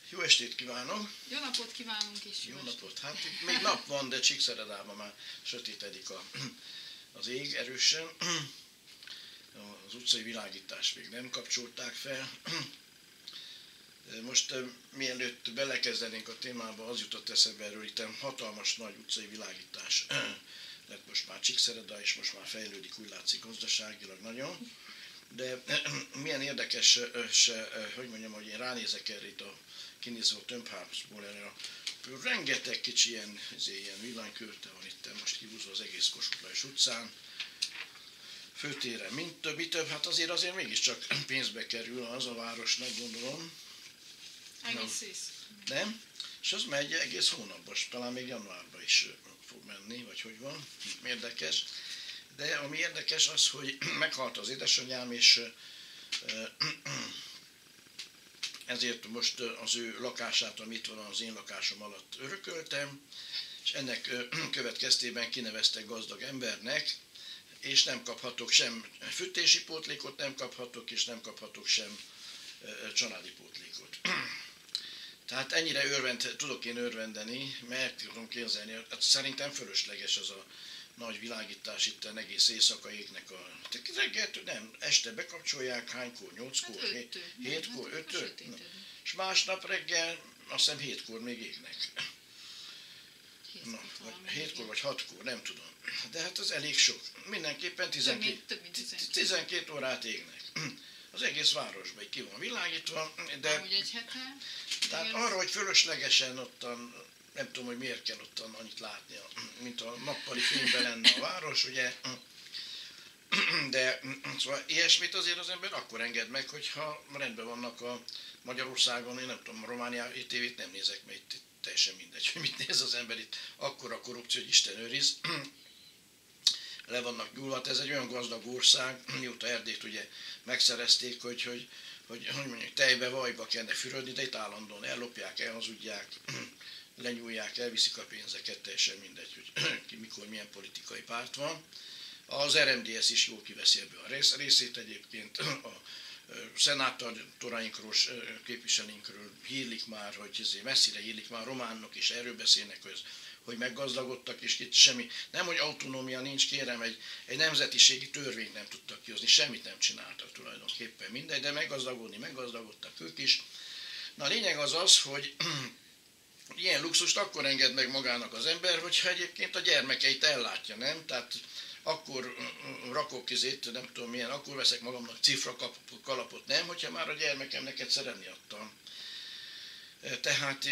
Jó estét kívánok! Jó napot kívánunk is! Jó napot! Hát itt még nap van, de Csíkszeredában már sötétedik az ég erősen. Az utcai világítást még nem kapcsolták fel. Most mielőtt belekezdenénk a témába, az jutott eszembe erről, itt hatalmas nagy utcai világítás lett most már Csíkszereda, és most már fejlődik, úgy látszik gazdaságilag nagyon. De milyen érdekes, hogy mondjam, hogy én ránézek erre itt a kinéző tömbházból, erre a rengeteg kicsi ilyen villanykörte van itt most kihúzva az egész Kossuth Lajos utcán. Főtéren mi több, hát azért mégiscsak pénzbe kerül az a városnak, gondolom. Egész ész. Nem? És az megy egész hónapban, talán még januárban is fog menni, vagy hogy van, érdekes. De ami érdekes az, hogy meghalt az édesanyám, és ezért most az ő lakását, amit van az én lakásom alatt örököltem, és ennek következtében kineveztek gazdag embernek, és nem kaphatok sem fűtési pótlékot, nem kaphatok, és nem kaphatok sem családi pótlékot. Tehát ennyire tudok én örvendeni, mert tudom képzelni, hát szerintem fölösleges az a nagy világítás itt egész éjszaka égnek a... Reggelt, nem, este bekapcsolják, hánykor? 8-kor? Hát 7-kor? 5-től? És másnap reggel, azt hiszem 7-kor még égnek. 7-kor vagy 6-kor, nem tudom. De hát az elég sok. Mindenképpen 12 órát égnek. Az egész városban ki van világítva, de... Úgy egy hete. Tehát arra, hogy fölöslegesen ottan, nem tudom, hogy miért kell ottan annyit látni, mint a nappali fényben lenne a város, ugye. De szóval ilyesmit azért az ember akkor enged meg, hogyha rendben vannak a Magyarországon, én nem tudom, a Romániai tévét nem nézek, mert itt teljesen mindegy, hogy mit néz az ember itt. Akkora korrupció, hogy Isten őriz. Le vannak gyúlva, ez egy olyan gazdag ország, mióta Erdélyt ugye megszerezték, hogy mondjuk tejbe, vajba kellene fürödni, de itt állandóan ellopják, elhazudják, lenyúlják, elviszik a pénzeket, teljesen mindegy, hogy ki mikor milyen politikai párt van. Az RMDSZ is jól kiveszi ebből a részét egyébként, a szenátorainkról, képviselőinkről hírlik már, hogy messzire hírlik már, románok is erről beszélnek, hogy meggazdagodtak, és itt semmi, nem hogy autonómia nincs, kérem, egy nemzetiségi törvényt nem tudtak kihozni, semmit nem csináltak tulajdonképpen, mindegy, de meggazdagodtak ők is. Na a lényeg az, hogy ilyen luxust akkor enged meg magának az ember, hogyha egyébként a gyermekeit ellátja, nem? Tehát akkor rakok nem tudom milyen, akkor veszek magamnak cifrakalapot, nem? Hogyha már a gyermekemnek egyszer enni adtam. Tehát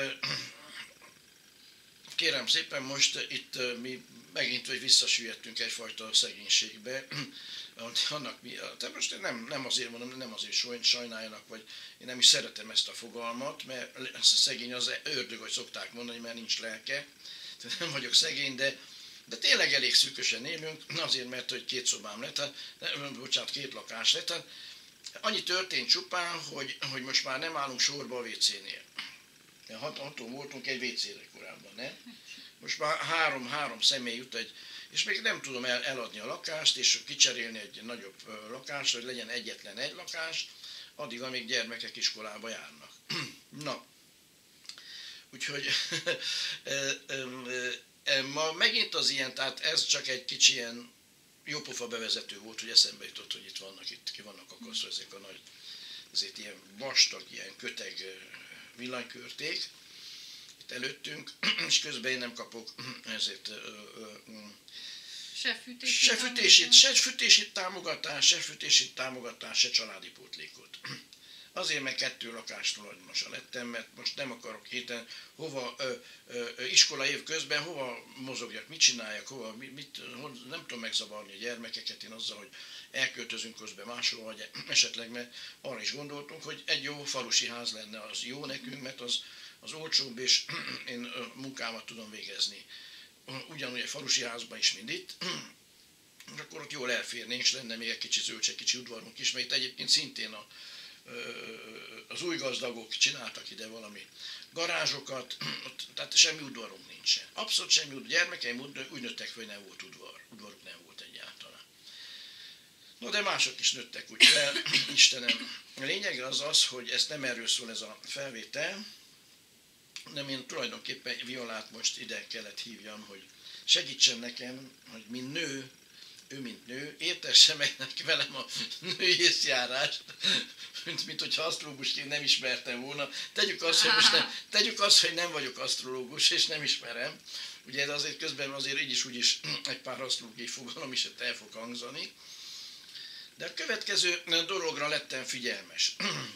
kérem szépen, most itt mi megint visszasüllyedtünk egyfajta szegénységbe. De most nem azért mondom, nem azért sajnáljanak, vagy én nem is szeretem ezt a fogalmat, mert szegény az ördög, hogy szokták mondani, mert nincs lelke. Nem vagyok szegény, de tényleg elég szűkösen élünk, azért, mert hogy 2 szobám lett, 2 lakás lett. Annyi történt csupán, hogy most már nem állunk sorba a WC-nél. 6-on voltunk egy WC-re korábban, nem? Most már három személy jut és még nem tudom eladni a lakást, és kicserélni egy nagyobb lakást, hogy legyen egyetlen egy lakás, addig, amíg gyermekek iskolába járnak. Na, úgyhogy ma megint az ilyen, tehát ez csak egy kicsi ilyen jópofa bevezető volt, hogy eszembe jutott, hogy itt ki vannak akasztva ezek a nagy, ezért ilyen vastag, ilyen köteg villanykörték itt előttünk, és közben én nem kapok ezért se fűtési támogatás, se családi pótlékot. Azért, mert 2 lakás tulajdonosa lettem, mert most nem akarok héten iskola év közben hova mozogjak, mit csináljak, nem tudom megzavarni a gyermekeket én azzal, hogy elköltözünk közben máshol, vagy esetleg, mert arra is gondoltunk, hogy egy jó falusi ház lenne, az jó nekünk, mert az olcsóbb, és én munkámat tudom végezni. Ugyanúgy egy falusi házban is, mint itt, és akkor ott jól elférnénk, és lenne még egy kicsi zöldse, kicsi udvarunk is, mert itt egyébként szintén az új gazdagok csináltak ide valami garázsokat, tehát semmi udvarunk nincsen. Abszolút semmi udvar. Gyermekeim úgy nőttek, hogy nem volt udvaruk nem volt egyáltalán. No, de mások is nőttek úgy fel, Istenem. A lényeg az az, hogy ez nem erről szól ez a felvétel, nem én tulajdonképpen Violát most ide kellett hívjam, hogy segítsen nekem, hogy mint nő, ő mint nő, értesse meg velem a nőészjárást, mint hogyha asztrológusként nem ismertem volna. Tegyük azt, hogy nem vagyok asztrológus, és nem ismerem. Ugye de azért közben azért így is úgy is egy pár asztrológiai fogalom is el fog hangzani. De a következő dologra lettem figyelmes.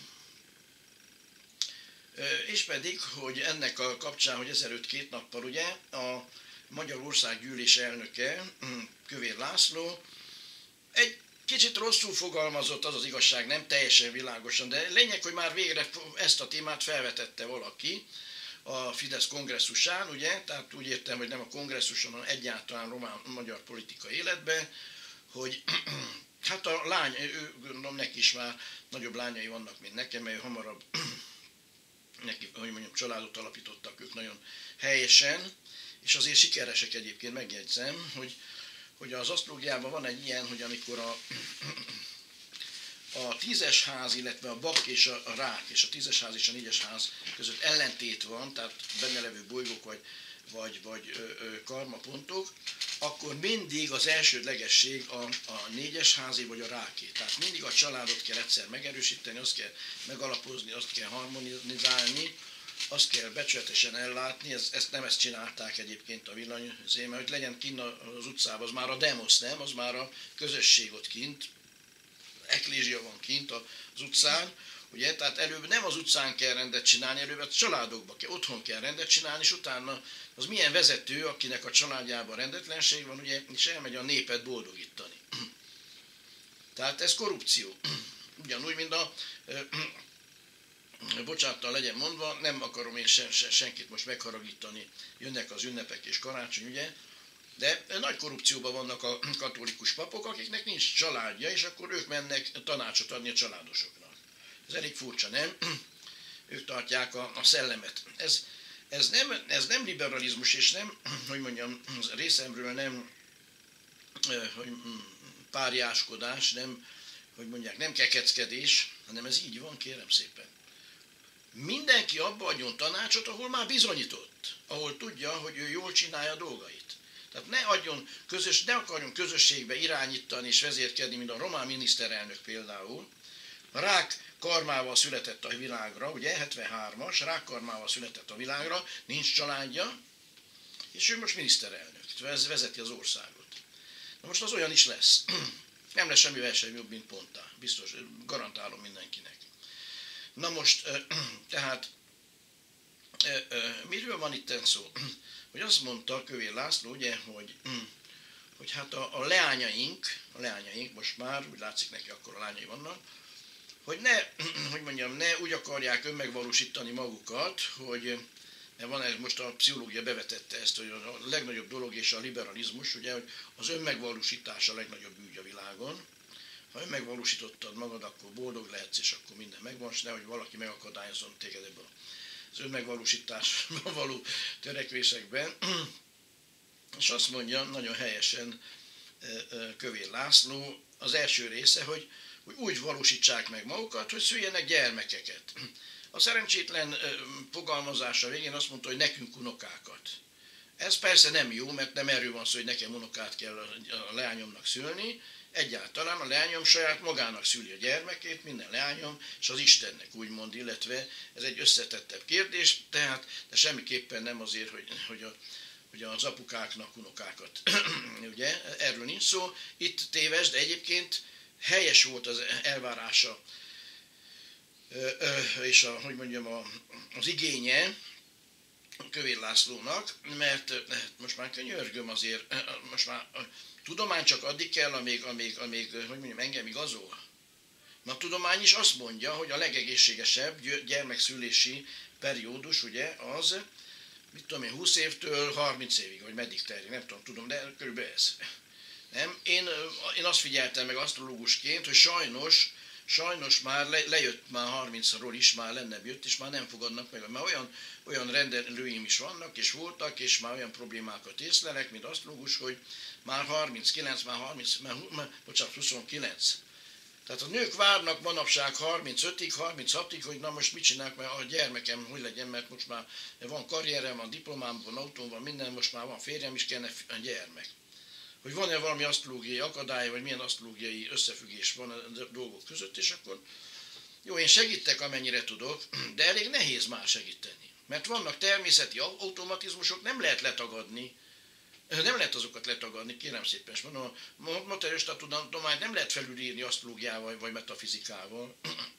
És pedig, hogy ennek a kapcsán, hogy ezelőtt 2 nappal ugye a Magyarország Gyűlés elnöke, Kövér László, egy kicsit rosszul fogalmazott, az az igazság, nem teljesen világosan, de lényeg, hogy már végre ezt a témát felvetette valaki a Fidesz kongresszusán, ugye, tehát úgy értem, hogy nem a kongresszuson, hanem egyáltalán román-magyar politikai életben, hogy hát a lány, ő gondolom neki is már nagyobb lányai vannak, mint nekem, mert ő hamarabb neki, hogy mondjam, családot alapítottak ők nagyon helyesen, és azért sikeresek egyébként, megjegyzem, hogy az asztrológiában van egy ilyen, hogy amikor a 10-es ház, illetve a bak és a rák, és a 10-es ház és a 4-es ház között ellentét van, tehát benne levő bolygók vagy karmapontok, akkor mindig az elsődlegesség a 4-es házé vagy a ráké. Tehát mindig a családot kell egyszer megerősíteni, azt kell megalapozni, azt kell harmonizálni, azt kell becsületesen ellátni, ezt csinálták egyébként a villanyzémmel, hogy legyen kint az utcában, az már a demos, nem? Az már a közösség ott kint, eklézsia van kint az utcán, ugye? Tehát előbb nem az utcán kell rendet csinálni, előbb a családokban kell, otthon kell rendet csinálni, és utána az milyen vezető, akinek a családjában rendetlenség van, ugye, és elmegy a népet boldogítani. Tehát ez korrupció. Ugyanúgy, mint bocsánattal legyen mondva, nem akarom én senkit most megharagítani, jönnek az ünnepek és karácsony, ugye, de nagy korrupcióban vannak a katolikus papok, akiknek nincs családja, és akkor ők mennek tanácsot adni a családosoknak. Ez elég furcsa, nem? Ők tartják a szellemet. Ez nem liberalizmus, és nem, hogy mondjam, részemről nem hogy párjáskodás, nem, hogy mondják, nem kekeckedés, hanem ez így van, kérem szépen. Mindenki abba adjon tanácsot, ahol már bizonyított, ahol tudja, hogy ő jól csinálja a dolgait. Tehát ne akarjon közösségbe irányítani és vezérkedni, mint a román miniszterelnök például. A rák karmával született a világra, ugye 73-as, rák karmával született a világra, nincs családja, és ő most miniszterelnök, ez vezeti az országot. Na most az olyan is lesz. Nem lesz semmivel sem jobb, mint Pontá. Biztos, garantálom mindenkinek. Na most, tehát, miről van itt szó? Hogy azt mondta Kövér László, ugye, hogy hát a leányaink, most már, úgy látszik neki, akkor a lányai vannak, hogy ne úgy akarják önmegvalósítani magukat, hogy van, most a pszichológia bevetette ezt, hogy a legnagyobb dolog és a liberalizmus, ugye, hogy az önmegvalósítás a legnagyobb ügy a világon. Ha önmegvalósítottad magad, akkor boldog lehetsz, és akkor minden megvan, és nehogy valaki megakadályozzon téged ebből az önmegvalósításban való törekvésekben. És azt mondja nagyon helyesen Kövér László az első része, hogy úgy valósítsák meg magukat, hogy szüljenek gyermekeket. A szerencsétlen fogalmazása végén azt mondta, hogy nekünk unokákat. Ez persze nem jó, mert nem erről van szó, hogy nekem unokát kell a leányomnak szülni. Egyáltalán a leányom saját magának szüli a gyermekét, minden leányom, és az Istennek úgymond, illetve ez egy összetettebb kérdés, tehát de semmiképpen nem azért, hogy az apukáknak unokákat. Ugye, erről nincs szó. Itt téves, de egyébként helyes volt az elvárása és az igénye Kövér Lászlónak, mert most már könyörgöm azért, most már tudomány csak addig kell, amíg engem igazol. A tudomány is azt mondja, hogy a legegészségesebb gyermekszülési periódus ugye az, 20 évtől 30 évig, vagy meddig terjed, nem tudom, de körülbelül ez. Nem? Én azt figyeltem meg asztrológusként, hogy sajnos sajnos már lejött már 30-ról is, már lennebb jött, és már nem fogadnak meg. Már olyan rendelőim is vannak, és voltak, és már olyan problémákat észlelek, mint asztrológus, hogy már 39, bocsánat, 29. Tehát a nők várnak manapság 35-ig, 36-ig, hogy na most mit csinálok, mert a gyermekem hogy legyen, mert most már van karrierem, van diplomám, van autóm, van minden, most már van férjem is, kellene a gyermek. Hogy van-e valami asztrológiai akadály, vagy milyen asztrológiai összefüggés van a dolgok között, és akkor jó, én segítek, amennyire tudok, de elég nehéz már segíteni. Mert vannak természeti automatizmusok, nem lehet letagadni, nem lehet azokat letagadni, kérem szépen, és mondom, a materialista tudományt nem lehet felülírni asztrológiával vagy metafizikával.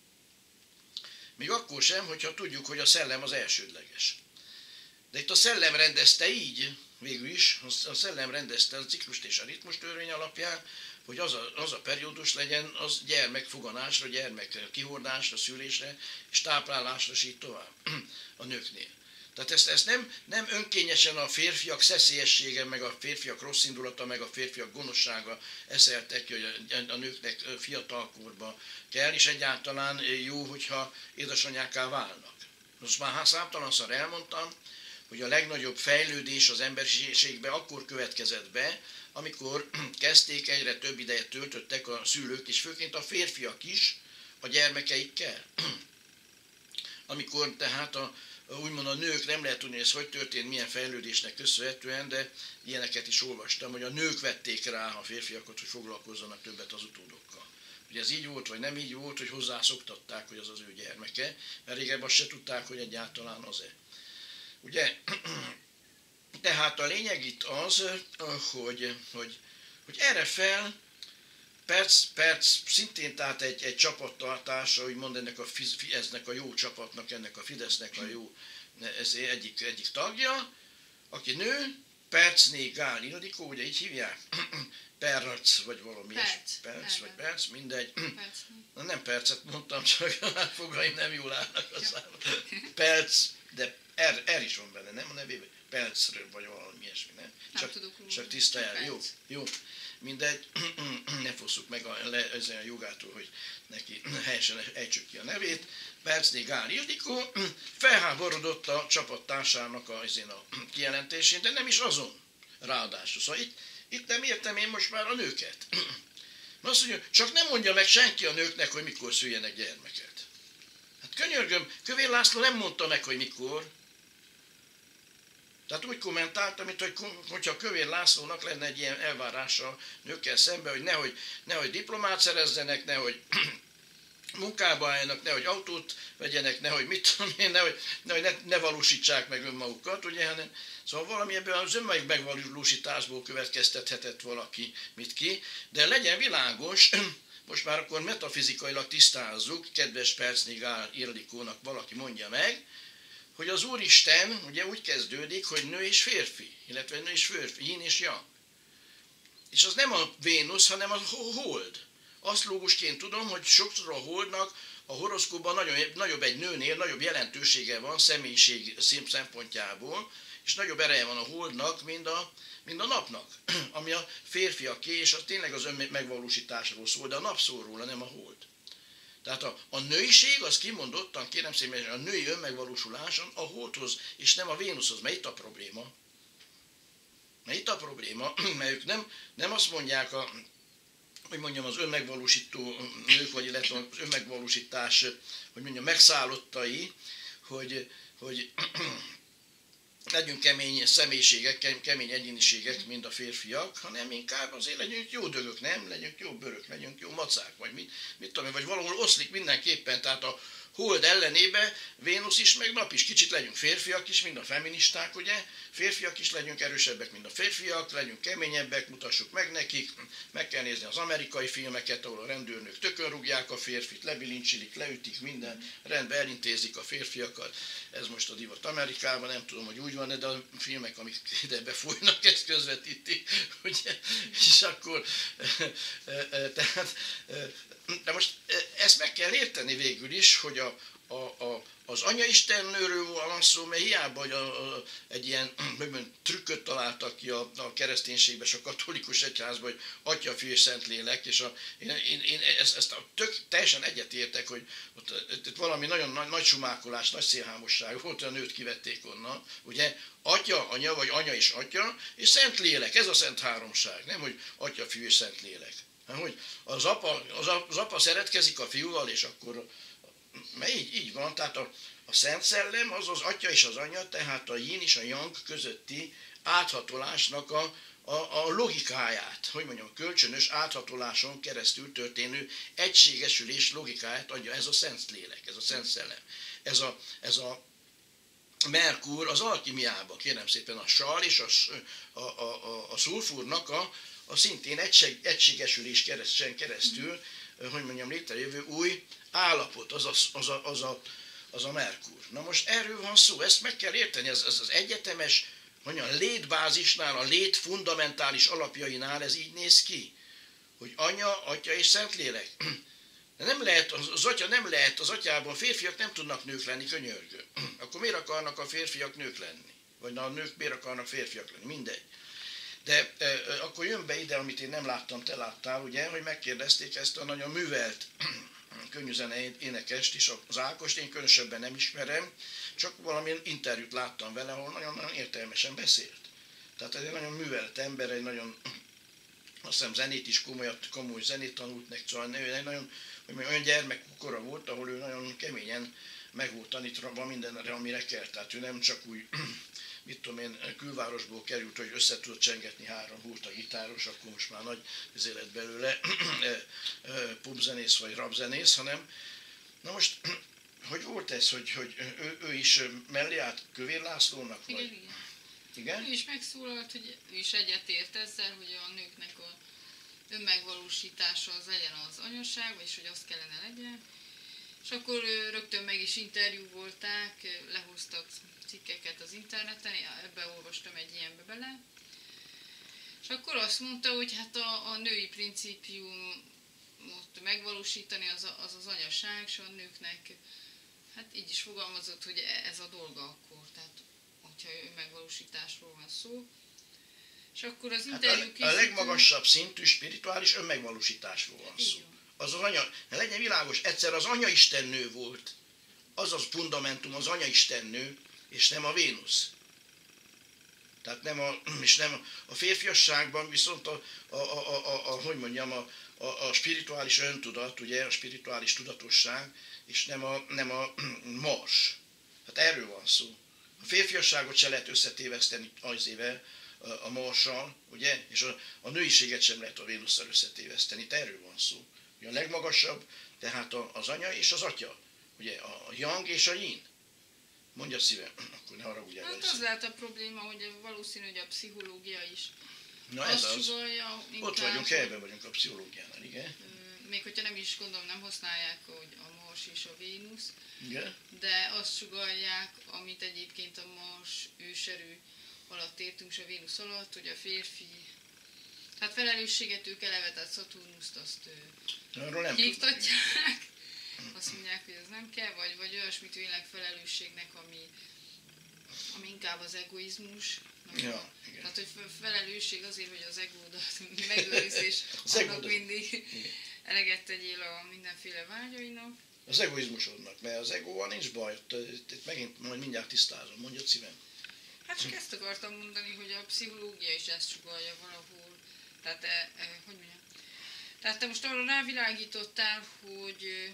Még akkor sem, hogyha tudjuk, hogy a szellem az elsődleges. De itt a szellem rendezte így, végül is, a szellem rendezte a ciklust és a ritmus törvény alapján, hogy az a periódus legyen az gyermek foganásra, gyermek kihordásra, szülésre és táplálásra, és így tovább a nőknél. Tehát ezt nem önkényesen a férfiak szeszélyessége, meg a férfiak rossz indulata, meg a férfiak gonoszsága eszeltek ki, hogy a nőknek fiatalkorban kell, és egyáltalán jó, hogyha édesanyákká válnak. Most már számtalanszor elmondtam, hogy a legnagyobb fejlődés az emberiségben akkor következett be, amikor kezdték, egyre több idejet töltöttek a szülők, és főként a férfiak is a gyermekeikkel. Amikor tehát úgymond a nők, nem lehet tudni, hogy ez hogy történt, milyen fejlődésnek köszönhetően, de ilyeneket is olvastam, hogy a nők vették rá a férfiakat, hogy foglalkozzanak többet az utódokkal. Hogy ez így volt, vagy nem így volt, hogy hozzászoktatták, hogy az az ő gyermeke, mert régebben azt se tudták, hogy egyáltalán az-e. Ugye? Tehát a lényeg itt az, hogy erre fel perc, szintén tehát egy csapattartás, ahogy mond ennek a jó csapatnak, ennek a Fidesznek a jó ez egyik tagja, aki nő, Percné Gál Ildikó, ugye így hívják? Perc, vagy valami perc, mindegy. Na, nem percet mondtam, csak a fogaim nem jól állnak a számon. Perc, de R is van benne, nem a nevében? Percről, vagy valami ilyesmi, nem? Csak tiszta el. Jó. Mindegy, ne fosszuk meg ezen a jogától, hogy neki helyesen ejtsük ki a nevét. Percné Gál Ildikó felháborodott a csapattársának a kijelentésén, de nem is azon ráadásul. Szóval itt nem értem én most már a nőket. Azt mondja, csak nem mondja meg senki a nőknek, hogy mikor szüljenek gyermeket. Hát könyörgöm, Kövér László nem mondta meg, hogy mikor. Tehát úgy kommentáltam, hogyha Kövér Lászlónak lenne egy ilyen elvárása nőkkel szemben, hogy nehogy diplomát szerezzenek, nehogy munkába álljanak, nehogy autót vegyenek, nehogy mit tudom én, nehogy ne valósítsák meg önmagukat, ugye, hanem szóval valami ebből az önmaguk megvalósításból következtethetett valaki mit ki, de legyen világos, most már akkor metafizikailag tisztázzuk, kedves Percné Gál Ildikónak valaki mondja meg, hogy az Úristen ugye úgy kezdődik, hogy nő és férfi, illetve nő és férfi, yin és yang. És az nem a Vénusz, hanem a hold. Asztrológusként tudom, hogy sokszor a holdnak a horoszkóban nagyobb egy nőnél, nagyobb jelentősége van személyiség szempontjából, és nagyobb ereje van a holdnak, mint a napnak, ami a férfiaké, és az tényleg az önmegvalósításról szól, de a nap szól róla, nem a hold. Tehát a nőiség az kimondottan, kérem szépen, a női önmegvalósulás a holdhoz, és nem a Vénuszhoz, mert itt a probléma. Mert ők nem azt mondják, hogy mondjam, az önmegvalósító nők, vagy illetve az önmegvalósítás, hogy mondjam, megszállottai, hogy legyünk kemény személyiségek, kemény egyéniségek, mint a férfiak, hanem inkább azért legyünk jó dögök, nem? Legyünk jó bőrök, legyünk jó macák, vagy mit tudom én, vagy valahol oszlik mindenképpen, tehát a hold ellenébe Vénusz is, meg nap is. Kicsit legyünk férfiak is, mint a feministák, ugye? Férfiak is legyünk erősebbek, mint a férfiak, legyünk keményebbek, mutassuk meg nekik. Meg kell nézni az amerikai filmeket, ahol a rendőrnők tökön rúgják a férfit, lebilincsilik, leütik, minden rendben elintézik a férfiakat. Ez most a divat Amerikában, nem tudom, hogy úgy van, de a filmek, amik ide befolynak, ezt közvetítik, ugye? És akkor, tehát, de most ezt meg kell érteni végül is, hogy az anyaistennőről van szó, mert hiába, hogy egy ilyen trükköt találtak ki a kereszténységben és a katolikus egyházban, hogy Atya, Fiú és Szentlélek, és én ezt teljesen egyetértek, hogy ott valami nagyon nagy sumákolás, nagy szélhámosság volt, hogy a nőt kivették onnan, ugye? Atya, anya, vagy anya és atya, és Szentlélek, ez a Szent Háromság, nem, hogy Atya, Fiú és Szentlélek. Hogy az apa szeretkezik a fiúval, és akkor mert így van, tehát a Szent Szellem az az Atya és az Anya, tehát a Yin és a Yang közötti áthatolásnak a logikáját, hogy mondjam, kölcsönös áthatoláson keresztül történő egységesülés logikáját adja ez a Szent Lélek, ez a Szent Szellem. Ez a Merkur az alkimiában, kérem szépen, a sal és a szulfurnak a szintén egységesülés keresztül, hogy mondjam, létrejövő új állapot, az a Merkur. Na most erről van szó, ezt meg kell érteni, ez az egyetemes, mondjam, létbázisnál, a lét fundamentális alapjainál ez így néz ki, hogy Anya, Atya és Szentlélek. De nem lehet, az atya nem lehet, az atyában férfiak nem tudnak nők lenni, könyörgő. Akkor miért akarnak a férfiak nők lenni? Vagy a nők miért akarnak férfiak lenni? Mindegy. De akkor jön be ide, amit én nem láttam, te láttál, ugye, hogy megkérdezték ezt a nagyon művelt könnyűzene énekest is, az Ákost, én különösebben nem ismerem, csak valami interjút láttam vele, ahol nagyon-nagyon értelmesen beszélt. Tehát egy nagyon művelt ember, egy nagyon, azt hiszem zenét is, komoly zenét tanult meg, szóval egy nagyon, hogy olyan gyermekkora volt, ahol ő nagyon keményen meg volt tanítva mindenre, amire kell. Tehát ő nem csak úgy, mit tudom én, külvárosból került, hogy össze tudott csengetni 3 húrt a gitáros, akkor most már nagy élet belőle, popzenész vagy rapzenész, hanem, na most, hogy volt ez, hogy ő is mellé állt Kövér Lászlónak? Vagy? Igen. Igen? Ő is megszólalt, hogy ő is egyetért ezzel, hogy a nőknek a önmegvalósítása az legyen az anyaság, vagyis hogy azt kellene legyen. És akkor rögtön meg is interjú volták, lehoztak cikkeket az interneten, ebbe olvastam egy ilyenbe bele. És akkor azt mondta, hogy hát a női principiumot megvalósítani az anyaság, és a nőknek, hát így is fogalmazott, hogy ez a dolga akkor, tehát hogyha önmegvalósításról van szó. És akkor az interjú a legmagasabb szintű spirituális önmegvalósításról van szó. Az anya, legyen világos, egyszer az anyaistennő volt, az az fundamentum, az anyaistennő, és nem a Vénusz. Tehát nem a férfiasságban viszont hogy mondjam, a spirituális öntudat, ugye, a spirituális tudatosság, és nem a Mars. Hát erről van szó. A férfiasságot se lehet összetéveszteni azével, a Marssal, ugye, és a nőiséget sem lehet a Vénusszal összetéveszteni. Erről van szó. A legmagasabb, tehát az anya és az atya. Ugye a Yang és a Yin. Mondja szívem, akkor ne haragudjál. Hát az lehet a probléma, hogy valószínű, hogy a pszichológia is. Na ez az. Sugalja, ott vagyunk, helyben vagyunk a pszichológiánál, igen. Még hogyha nem is gondolom, nem használják, hogy a Mars és a Vénusz. Igen. De azt sugalják, amit egyébként a Mars őserő alatt értünk, és a Vénusz alatt, hogy a férfi, hát felelősséget ők eleve, tehát Szaturnuszt azt hívtatják. Azt mondják, hogy ez nem kell, vagy olyasmit vélnek felelősségnek, ami inkább az egoizmus. Ja, igen. Tehát, hogy felelősség azért, hogy az egódat megőriz, és annak mindig eleget tegyél a mindenféle vágyainak. Az egoizmusodnak, mert az egóval nincs baj, itt megint majd mindjárt tisztázom, mondjad szívem. Hát csak ezt akartam mondani, hogy a pszichológia is ezt sugalja valahol. Tehát, hogy mondjam? Tehát te most arra rávilágítottál, hogy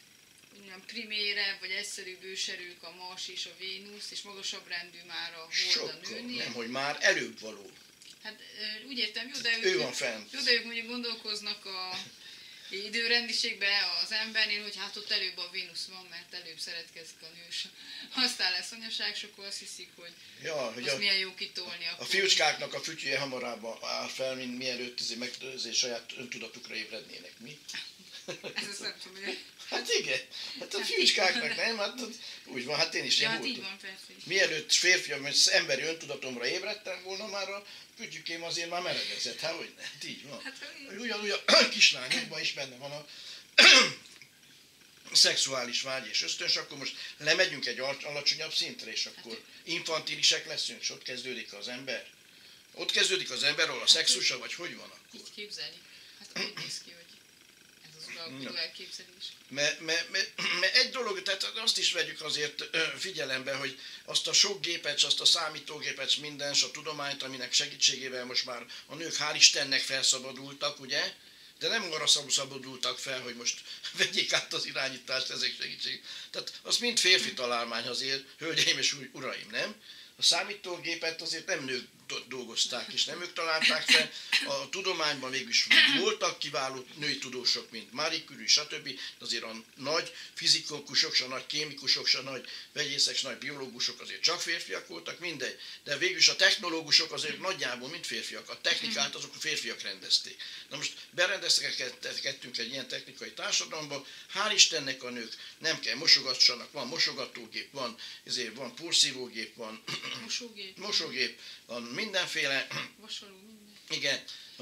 primére vagy egyszerűbb őserők a Mars és a Vénusz, és magasabb rendű már a Hold a nőnél. Nem, hogy már előbb való. Hát úgy értem, jó, ő van fent. Jó, de ők mondjuk gondolkoznak a időrendiségben az embernél, hogy hát ott előbb a Vénusz van, mert előbb szeretkezik a nő, aztán lesz anyaság, és akkor azt hiszik, hogy azt milyen jó kitolni. A fiúcskáknak a fütyüje hamarabb áll fel, mint mielőtt saját öntudatukra ébrednének. Mi? Ez azt nem tudom, hogy... Hát igen, hát a fiúcskáknak nem, hát úgy van, hát én is hát így van, persze. Mielőtt férfiam, emberi öntudatomra ébredtem volna, már a fütyükém azért már meredezett, hát hogy ne, így van. Hát, ugyanúgy a kislányokban is benne van szexuális vágy és ösztön, és akkor most lemegyünk egy alacsonyabb szintre, és akkor infantilisek leszünk, és ott kezdődik az ember. Ott kezdődik az ember, ahol a szexusa, vagy hogy van akkor? Így képzelni. Hát úgy néz ki, hogy ez az uralkodó elképzelés. Mert egy dolog, tehát azt is vegyük azért figyelembe, hogy azt a sok gépet, azt a számítógépet, minden, a tudományt, aminek segítségével most már a nők hál' Istennek felszabadultak, ugye? De nem arra szabadultak fel, hogy most vegyék át az irányítást ezek segítség. Tehát az mind férfi találmány azért, hölgyeim és uraim, nem? A számítógépet azért nem nők dolgozták, és nem ők találták fel. A tudományban végülis voltak kiváló női tudósok, mint Marie Curie, stb. De azért a nagy fizikusok, a nagy kémikusok, a nagy vegyészek, a nagy biológusok azért csak férfiak voltak, mindegy. De végülis a technológusok azért nagyjából mind férfiak. A technikát azok a férfiak rendezték. Na most berendezkedtünk egy ilyen technikai társadalomban, hál' Istennek a nők nem kell mosogassanak, van mosogatógép, van porszívógép, van mosógép, van mindenféle. Vasaló, minden. Igen.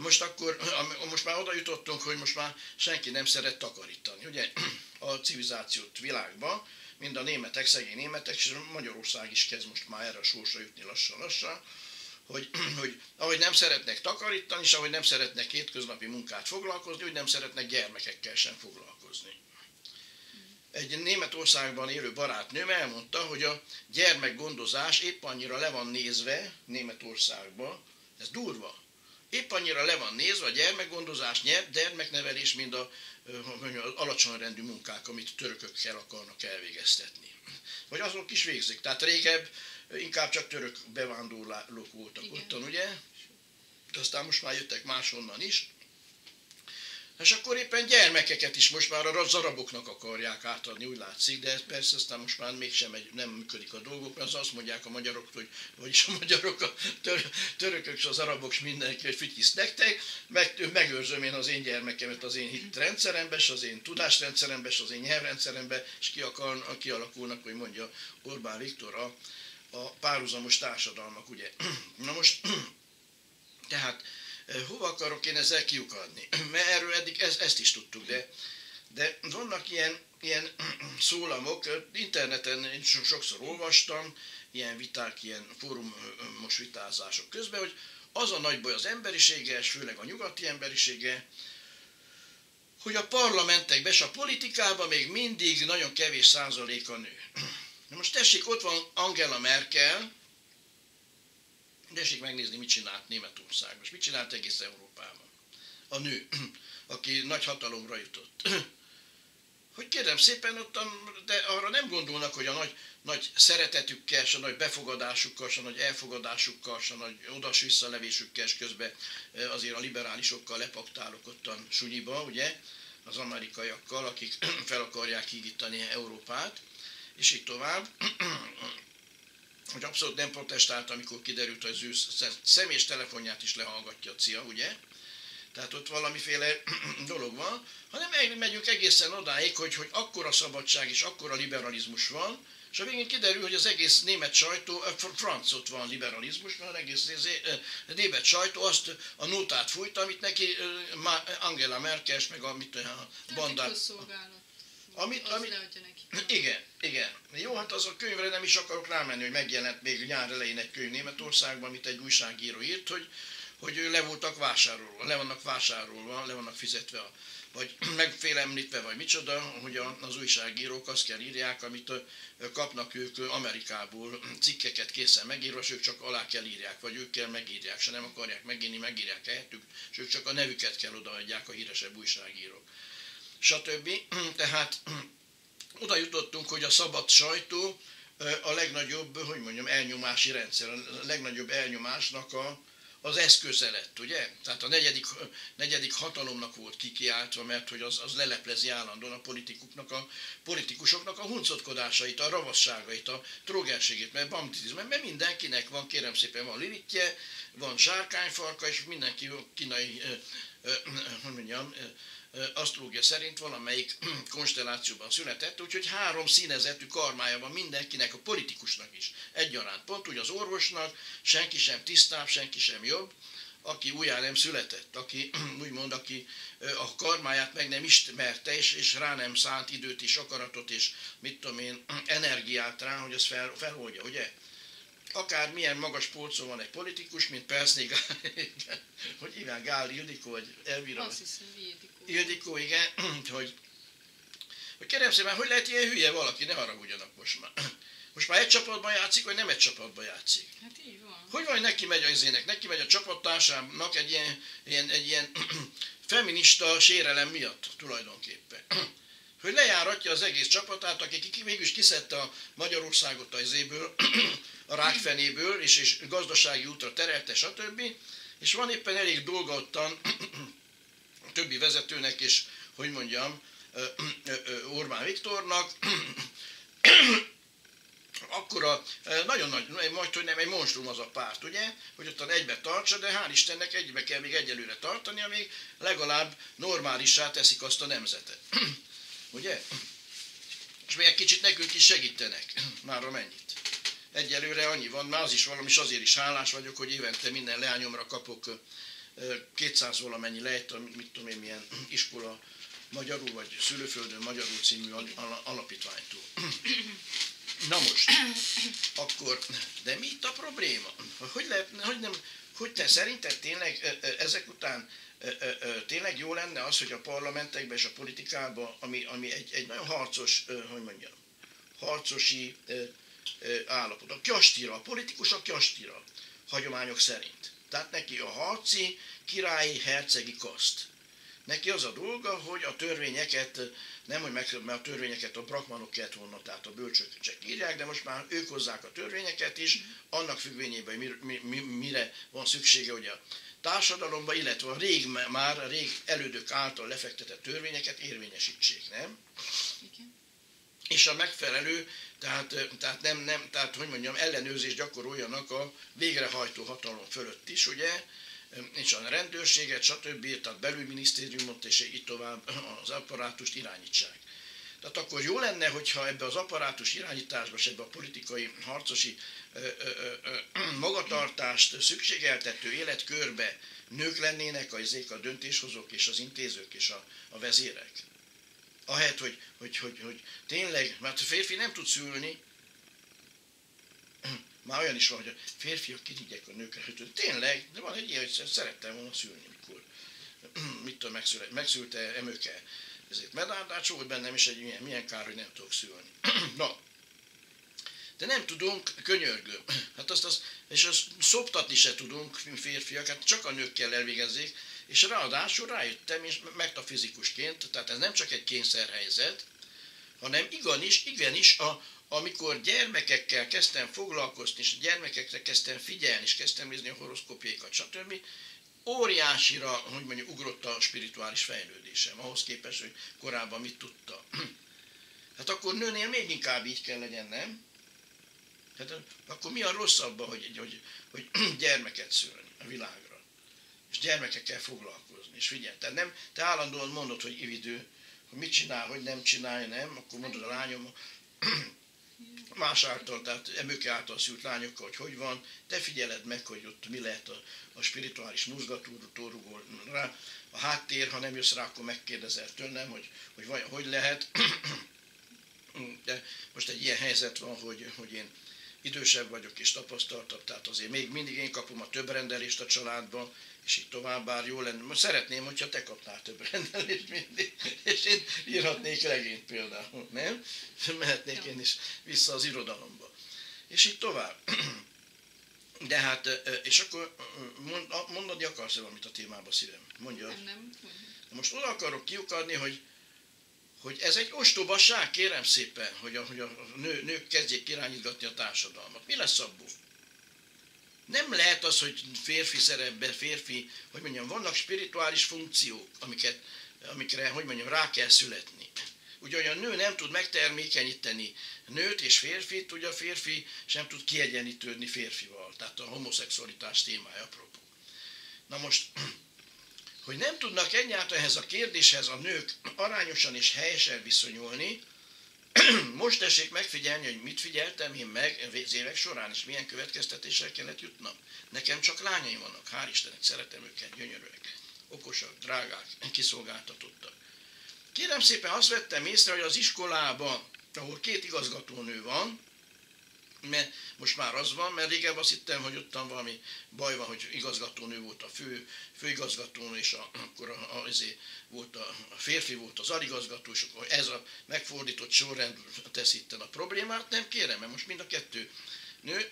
Most már oda jutottunk, hogy most már senki nem szeret takarítani. Ugye a civilizációt világban, mind a németek, szegény németek, és Magyarország is kezd most már erre a sorsra jutni lassan-lassan, hogy ahogy nem szeretnek takarítani, és ahogy nem szeretnek hétköznapi munkát foglalkozni, úgy nem szeretnek gyermekekkel sem foglalkozni. Egy Németországban élő barátnőm elmondta, hogy a gyermekgondozás épp annyira le van nézve Németországban, ez durva, épp annyira le van nézve a gyermekgondozás, gyermeknevelés, mint az alacsony rendű munkák, amit törökökkel akarnak elvégeztetni. Vagy azok is végzik. Tehát régebb inkább csak török bevándorlók voltak ottan, ugye? De aztán most már jöttek máshonnan is. És akkor éppen gyermekeket is most már a zaraboknak akarják átadni, úgy látszik, de persze aztán most már mégsem nem működik a dolgok, mert azt mondják a magyarok, vagyis a magyarok, a törökök és az arabok mindenki, hogy fütyiszt nektek, megőrzöm én az én gyermekemet az én hitrendszerembe, és az én tudásrendszerembe, és az én nyelvrendszerembe, és kialakulnak, hogy mondja Orbán Viktor, a párhuzamos társadalmak, ugye. Na most, tehát hova akarok én ezzel kiukadni? Mert erről eddig ezt is tudtuk, de vannak ilyen szólamok, interneten én sokszor olvastam, ilyen viták, ilyen fórumos vitázások közben, hogy az a nagy baj az emberisége, és főleg a nyugati emberisége, hogy a parlamentekben és a politikában még mindig nagyon kevés százalék a nő. Na most tessék, ott van Angela Merkel, tessék megnézni, mit csinált Németországban, és mit csinált egész Európában. A nő, aki nagy hatalomra jutott. Hogy kérem szépen, de arra nem gondolnak, hogy a nagy szeretetükkel, a nagy befogadásukkal, a nagy elfogadásukkal, a nagy odas-visszalevésükkel, és közben azért a liberálisokkal lepaktálok ottan sunyiba, ugye, az amerikaiakkal, akik fel akarják hígítani Európát, és így tovább. Hogy abszolút nem protestált, amikor kiderült, hogy az ő személyes telefonját is lehallgatja a CIA, ugye? Tehát ott valamiféle dolog van, hanem megyünk egészen odáig, hogy akkora szabadság és akkora liberalizmus van, és a végén kiderül, hogy az egész német sajtó, francot van liberalizmus, mert az egész német sajtó azt a nótát fújta, amit neki Angela Merkel, meg a bandát. Igen. Jó, hát az a könyvre nem is akarok rámenni, hogy megjelent még nyár elején egy könyv Németországban, amit egy újságíró írt, hogy le vannak vásárolva, le vannak fizetve, vagy megfélemlítve, vagy micsoda, hogy az újságírók azt kell írják, amit kapnak ők Amerikából, cikkeket készen megírva, és ők csak alá kell írják, vagy ők kell megírják, se nem akarják megírni, megírják helyettük, és ők csak a nevüket kell odaadják, a híresebb újságírók. Stb. Tehát oda jutottunk, hogy a szabad sajtó a legnagyobb, elnyomási rendszer, a legnagyobb elnyomásnak az eszköze lett, ugye? Tehát a negyedik hatalomnak volt kikiáltva, mert hogy az leleplezi állandóan a politikusoknak a huncotkodásait, a ravasságait, a trógerségét, mert mindenkinek van, kérem szépen, van lilitje, van zsárkányfarka, és mindenki kínai, asztrológia szerint valamelyik konstellációban született, úgyhogy 3 színezetű karmája van mindenkinek, a politikusnak is egyaránt. Pont úgy az orvosnak, senki sem tisztább, senki sem jobb, aki újjá nem született, aki úgymond, aki a karmáját meg nem ismerte, és rá nem szánt időt és akaratot, és mit tudom én, energiát rá, hogy az feloldja, ugye? Akármilyen magas polcon van egy politikus, mint Perszné Gál, hogy hívják, Gál Ildikó, vagy Elvira? Azt hiszem, Ildikó, igen, hogy kérem szépen, hogy lehet ilyen hülye valaki, ne haragudjanak most már. Most már egy csapatban játszik, vagy nem egy csapatban játszik? Hát így van. Hogy van, hogy neki megy az ének, neki megy a csapattársának egy ilyen feminista sérelem miatt tulajdonképpen. Hogy lejáratja az egész csapatát, aki mégis kiszedte a Magyarországot az zéből, a rákfenéből, és gazdasági útra terelte, stb. És van éppen elég dolga ottan a többi vezetőnek, és hogy mondjam, Orbán Viktornak, akkora, nagyon nagy, majd hogy nem egy monstrum az a párt, ugye, hogy ottan egybe tartsa, de hál' Istennek egybe kell még egyelőre tartani, amíg legalább normálissá teszik azt a nemzetet. Ugye? És még egy kicsit nekünk is segítenek, már amennyit. Egyelőre annyi van, már az is valami, és azért is hálás vagyok, hogy évente minden leányomra kapok 200 valamennyi lejt, mit tudom én, milyen iskola magyarul, vagy szülőföldön magyarul című alapítványtól. Na most, akkor, de mi itt a probléma? Hogy te szerinted tényleg ezek után tényleg jó lenne az, hogy a parlamentekben és a politikában, ami egy nagyon harcos, hogy mondjam, harcosi állapot, a kyastira, a politikus a kyastira, hagyományok szerint. Tehát neki a harci, királyi, hercegi kaszt. Neki az a dolga, hogy a törvényeket, nem hogy mert a törvényeket a brakmanok kellett volna, tehát a bölcsök csak írják, de most már ők hozzák a törvényeket is, annak függvényében, mire van szüksége, hogy a társadalomban, illetve a rég elődök által lefektetett törvényeket érvényesítsék, nem? Igen. És a megfelelő, tehát hogy mondjam, ellenőrzést gyakoroljanak a végrehajtó hatalom fölött is, ugye? És a rendőrséget, stb., tehát belügyminisztériumot és így tovább az apparátust irányítsák. Tehát akkor jó lenne, hogyha ebbe az apparátus irányításba, és ebbe a politikai harcosi magatartást szükségeltető életkörbe nők lennének a döntéshozók és az intézők és a vezérek. Ahelyett, hogy tényleg, mert a férfi nem tud szülni, már olyan is van, hogy a férfiak kirigyek a nőkre, hogy tényleg, de van egy ilyen, hogy szerettem volna szülni, mikor mit tudom, megszülte Emőke. Ezért medáldás volt bennem, és egy milyen kár, hogy nem tudok szülni. Na, de nem tudunk, könyörgöm. Hát és azt szoptatni se tudunk, férfiak, hát csak a nők kell elvégezzék, és ráadásul rájöttem, és metafizikusként, tehát ez nem csak egy kényszerhelyzet, hanem igenis, amikor gyermekekkel kezdtem foglalkozni, és gyermekekre kezdtem figyelni, és kezdtem nézni a horoszkópjaikat, stb., óriásira, hogy mondjuk, ugrott a spirituális fejlődésem, ahhoz képest, hogy korábban mit tudtam. Hát akkor nőnél még inkább így kell legyen, nem? Hát akkor mi a rosszabb, hogy gyermeket szülni a világra? És gyermekekkel foglalkozni, és figyelj, te állandóan mondod, hogy ividő, hogy mit csinál, hogy nem csinálja, nem? Akkor mondod a lányom, más által, tehát Emőke által szült lányokkal, hogy van, te figyeled meg, hogy ott mi lehet a spirituális mozgatórugó rá, a háttér, ha nem jössz rá, akkor megkérdezel tőlem, hogy lehet. De most egy ilyen helyzet van, hogy én idősebb vagyok és tapasztaltabb, tehát azért még mindig én kapom a több rendelést a családba, és így tovább, bár jó lenne. Most szeretném, hogyha te kapnál több rendelést mindig, és én írhatnék regényt például, nem? Mehetnék én is vissza az irodalomba. És így tovább. De hát, és akkor mondani akarsz valamit a témába, szívem? Mondjad. Nem. Most oda akarok kiukadni, hogy ez egy ostobasság, kérem szépen, hogy a nők kezdjék irányítgatni a társadalmat. Mi lesz abból? Nem lehet az, hogy férfi szerepben, hogy mondjam, vannak spirituális funkciók, amikre, hogy mondjam, rá kell születni. Ugye, hogy a nő nem tud megtermékenyíteni nőt és férfit, ugye a férfi sem tud kiegyenlítődni férfival. Tehát a homoszexualitás témája apropó. Na most, hogy nem tudnak egyáltalán ehhez a kérdéshez a nők arányosan és helyesen viszonyulni, Most tessék megfigyelni, hogy mit figyeltem én meg az évek során, és milyen következtetésre kellett jutnom. Nekem csak lányaim vannak, hál' Istennek, szeretem őket, gyönyörűek, okosak, drágák, kiszolgáltatottak. Kérem szépen azt vettem észre, hogy az iskolában, ahol 2 igazgatónő van, mert most már az van, mert régebben azt hittem, hogy ottan valami baj van, hogy igazgatónő volt a főigazgatónő, és akkor volt a férfi volt az aligazgató, és akkor ez a megfordított sorrend tesz itten a problémát. Nem kérem, mert most mind a 2 nő.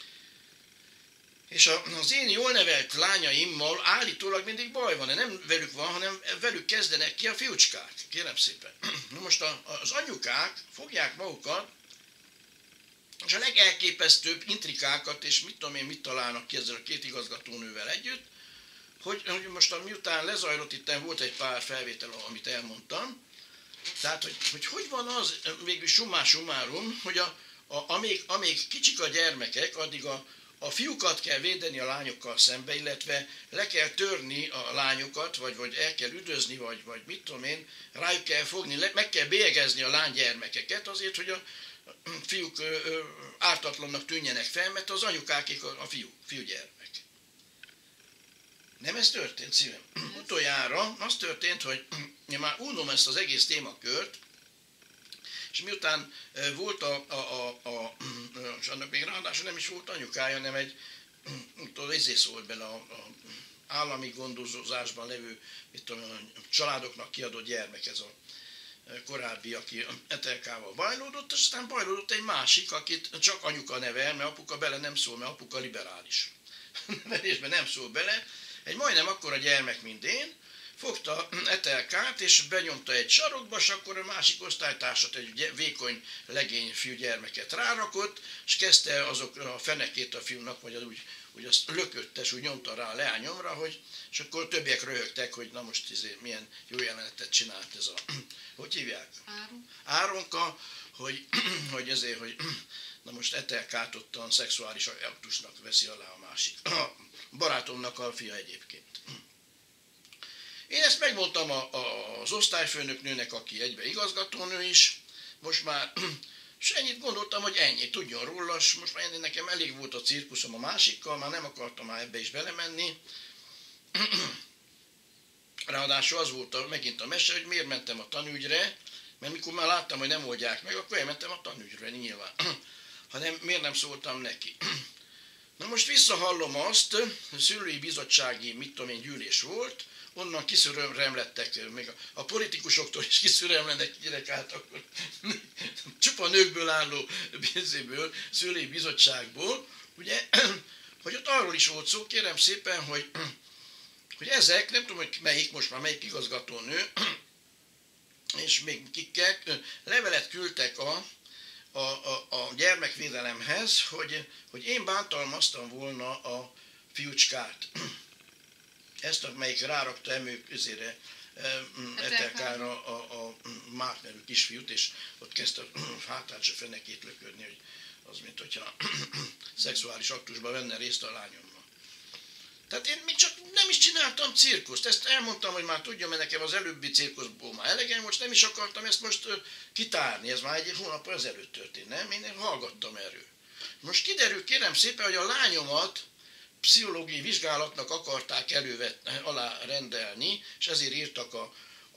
És az én jól nevelt lányaimmal állítólag mindig baj van, de nem velük van, hanem velük kezdenek ki a fiúcskák. Kérem szépen. Na most az anyukák fogják magukat, és a legelképesztőbb intrikákat, és mit tudom én, mit találnak ki ezzel a 2 igazgatónővel együtt, hogy most miután lezajlott, itt volt egy pár felvétel, amit elmondtam, tehát, hogy van az, végül summa summarum, hogy amíg kicsik a gyermekek, addig a fiúkat kell védeni a lányokkal szembe, illetve le kell törni a lányokat, vagy el kell üdözni, vagy mit tudom én, rájuk kell fogni, meg kell bélyegezni a lánygyermekeket azért, hogy a fiúk ártatlannak tűnjenek fel, mert az anyukákék a fiúgyermek. Nem ez történt, szívem? Utoljára az történt, hogy én már unom ezt az egész témakört, és miután volt és annak még ráadásul nem is volt anyukája, hanem ezért szólt bele a állami gondozásban levő, mit tudom, a családoknak kiadott gyermek, ez a korábbi, aki Etelkával bajlódott, és aztán bajlódott egy másik, akit csak anyuka nevel, mert apuka bele nem szól, mert apuka liberális. Nevelésben nem szól bele. Egy majdnem akkora gyermek, mint én, fogta Etelkát, és benyomta egy sarokba, és akkor a másik osztálytársat, egy vékony legény fiúgyermeket rárakott, és kezdte azok a fenekét a fiúnak, vagy az úgy azt lökötte, és úgy nyomta rá a leányomra, és akkor többiek röhögtek, hogy na most milyen jó jelenetet csinált ez a, hogy hívják? Áronka, hogy na most Etelkát ottan szexuális aktusnak veszi alá a másik. A barátomnak a fia egyébként. Én ezt megmondtam az osztályfőnöknőnek, aki egybe igazgatónő is, most már, és ennyit gondoltam, hogy ennyi, tudjon róla, és most már nekem elég volt a cirkuszom a másikkal, már nem akartam már ebbe is belemenni. Ráadásul az volt megint a mese, hogy miért mentem a tanügyre, mert mikor már láttam, hogy nem oldják meg, akkor elmentem a tanügyre nyilván. Hanem miért nem szóltam neki. Na most visszahallom azt, szülői bizottsági, mit tudom én, gyűlés volt, onnan kiszüremlettek, még a politikusoktól is kiszüremlenek gyerekát, akkor csupa nőkből álló pénzéből, szülői bizottságból, ugye, hogy ott arról is volt szó, kérem szépen, hogy ezek, nem tudom, hogy melyik igazgatónő, és még kikek, levelet küldtek a gyermekvédelemhez, hogy én bántalmaztam volna a fiúcskát. Ezt, amelyik rárakta emők közére Etelkára a Márk nevű kisfiút, és ott kezdte a hátát se fenekét löködni, hogy az, mint hogyha szexuális aktusban venne részt a lányommal. Tehát én még csak nem is csináltam cirkuszt, ezt elmondtam, hogy már tudja, mert nekem az előbbi cirkuszból már elegem, most nem is akartam ezt most kitárni, ez már egy hónap ezelőtt történt, nem? Én hallgattam erről. Most kiderül, kérem szépen, hogy a lányomat pszichológiai vizsgálatnak akarták alá rendelni, és ezért írtak a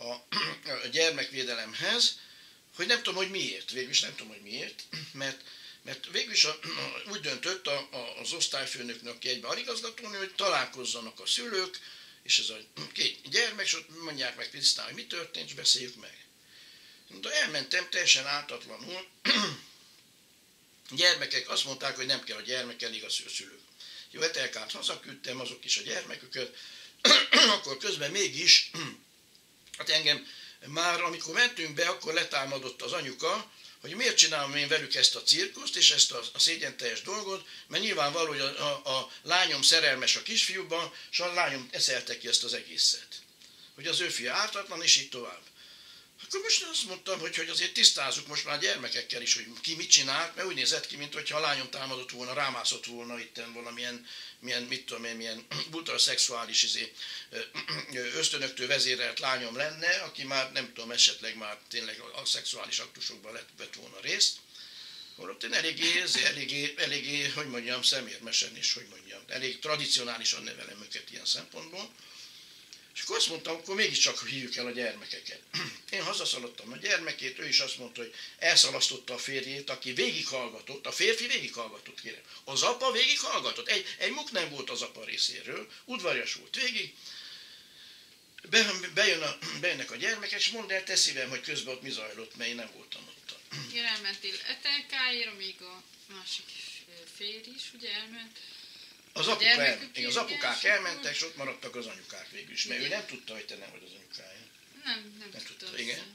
gyermekvédelemhez, hogy nem tudom, hogy miért. Végülis nem tudom, hogy miért, mert végülis úgy döntött az osztályfőnöknek, aki egyben aligazgatónő, hogy találkozzanak a szülők, és ez a 2 gyermek, és ott mondják meg tisztán, hogy mi történt, és beszéljük meg. De elmentem teljesen ártatlanul. Gyermekek azt mondták, hogy nem kell a gyermek, elég a szülők. Jó, Etelkát hazaküldtem, azok is a gyermeküket, akkor közben mégis, hát engem már amikor mentünk be, akkor letámadott az anyuka, hogy miért csinálom én velük ezt a cirkuszt, és ezt a szégyenteljes dolgot, mert nyilvánvaló, hogy a lányom szerelmes a kisfiúban, és a lányom eszelte ki ezt az egészet. Hogy az ő fia ártatlan, és így tovább. Akkor most azt mondtam, hogy azért tisztázzuk most már gyermekekkel is, hogy ki mit csinált, mert úgy nézett ki, mintha a lányom támadott volna, rámászott volna itten valamilyen, mit tudom én, milyen ultraszexuális ösztönöktől vezérelt lányom lenne, aki már nem tudom, esetleg már tényleg a szexuális aktusokban vett volna részt. Holott én eléggé, hogy mondjam, szemérmesen és hogy mondjam, elég tradicionálisan nevelem őket ilyen szempontból. És akkor azt mondtam, akkor mégiscsak hívjuk el a gyermekeket. Én hazaszaladtam a gyermekét, ő is azt mondta, hogy elszalasztotta a férjét, aki végighallgatott, a férfi végighallgatott, kérem. Az apa végighallgatott, egy muk nem volt az apa részéről, udvarias volt végig. Bejönnek a gyermekek, és mondd el, te szívem, hogy közben ott mi zajlott, mert én nem voltam ott. Igen, elmentél Etelkáért, amíg a másik férj is ugye elment. Az apukák elmentek, és ott maradtak az anyukák végül is, mert igen. Ő nem tudta, hogy te nem vagy az anyukája. Nem tudta. Igen.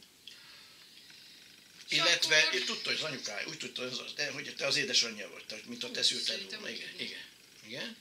Illetve akkor... Ő tudta, hogy az anyukája, úgy tudta, hogy te az édesanyja vagy, mint a te szülted volna. Igen.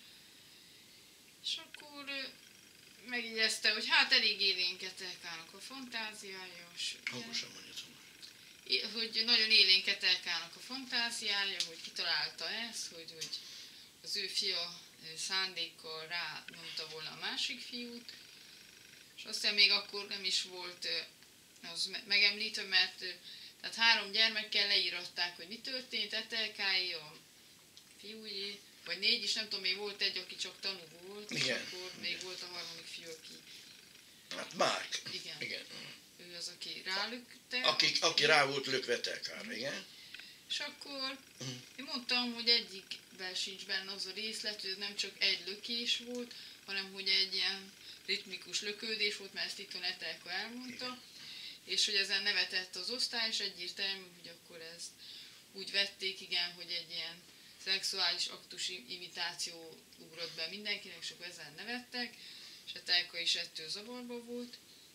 És akkor megjegyezte, hogy hát elég élénket elkálnak a fantáziája. Hangosan mondjatok. Hogy nagyon élénket elkálnak a fantáziája, hogy kitalálta ezt, hogy az ő fia szándékkal rá nyomta volna a másik fiút, és aztán még akkor nem is volt az megemlítve, mert tehát 3 gyermekkel leíratták, hogy mi történt, Etelkái, a fiújé, vagy 4 is, nem tudom, még volt egy, aki csak tanú volt, igen. És akkor még volt a harmadik fiú, aki... Hát Márk. Igen. Ő az, aki rálökte. Aki rá volt lökve Etelkára, igen. És akkor én mondtam, hogy egyikben sincs benne az a részlet, hogy ez nem csak egy lökés volt, hanem hogy egy ilyen ritmikus lökődés volt, mert ezt itthon Etelka elmondta, igen. És hogy ezen nevetett az osztály, és egyértelmű, hogy akkor ezt úgy vették, igen, hogy egy ilyen szexuális aktus imitáció ugrott be mindenkinek, és akkor ezen nevettek, és Etelka is ettől zavarba volt.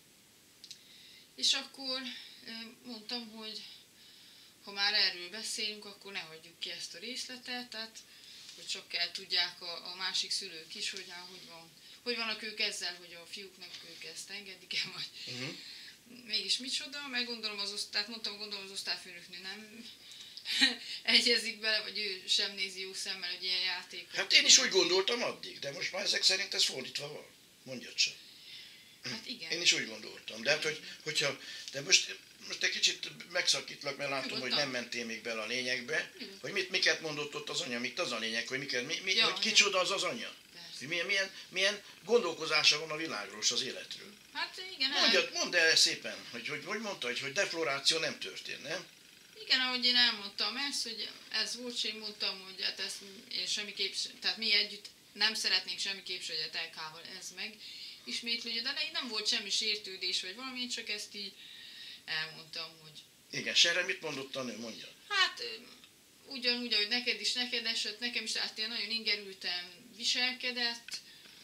És akkor mondtam, hogy ha már erről beszélünk, akkor ne hagyjuk ki ezt a részletet, tehát hogy csak kell tudják a másik szülők is, hogy hogy vannak ők ezzel, hogy a fiúknak ők ezt engedik-e, vagy mégis micsoda, meg gondolom mondtam, az osztályfőnöknő nem egyezik bele, vagy ő sem nézi jó szemmel, hogy ilyen játékot. Hát én is úgy gondoltam addig, de most már ezek szerint ez fordítva van. Mondjad csak. Hát igen. Én is úgy gondoltam, de hát hogyha, de most egy kicsit megszakítlak, mert látom, hogy nem mentél még bele a lényegbe, hogy miket mondott ott az anya, mit az a lényeg, hogy hogy kicsoda az anya. Milyen gondolkozása van a világról és az életről. Hát igen. Mondd el szépen, hogy mondta, hogy defloráció nem történt, nem? Igen, ahogy én elmondtam ezt, hogy ez volt, és én mondtam, hogy hát ezt én semmiképp, tehát mi együtt nem szeretnénk semmiképp, hogy Etelkával ez meg ismétlődjön, de nem volt semmi sértődés, vagy valami, én csak ezt így elmondtam, hogy... Igen, és erre mit mondott a nő, mondja? Hát ugyanúgy, ahogy neked esett, nekem is hát én nagyon ingerülten viselkedett,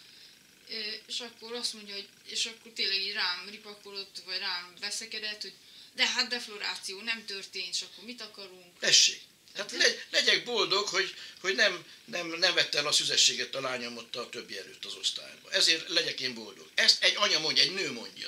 és akkor azt mondja, hogy és akkor tényleg így rám ripakolott, vagy rám veszekedett, hogy de hát defloráció nem történt, és akkor mit akarunk? Tessék! Hát legyek boldog, hogy nem vette el a szüzességet a lányom ott a többi előtt az osztályban. Ezért legyek én boldog. Ezt egy anya mondja, egy nő mondja.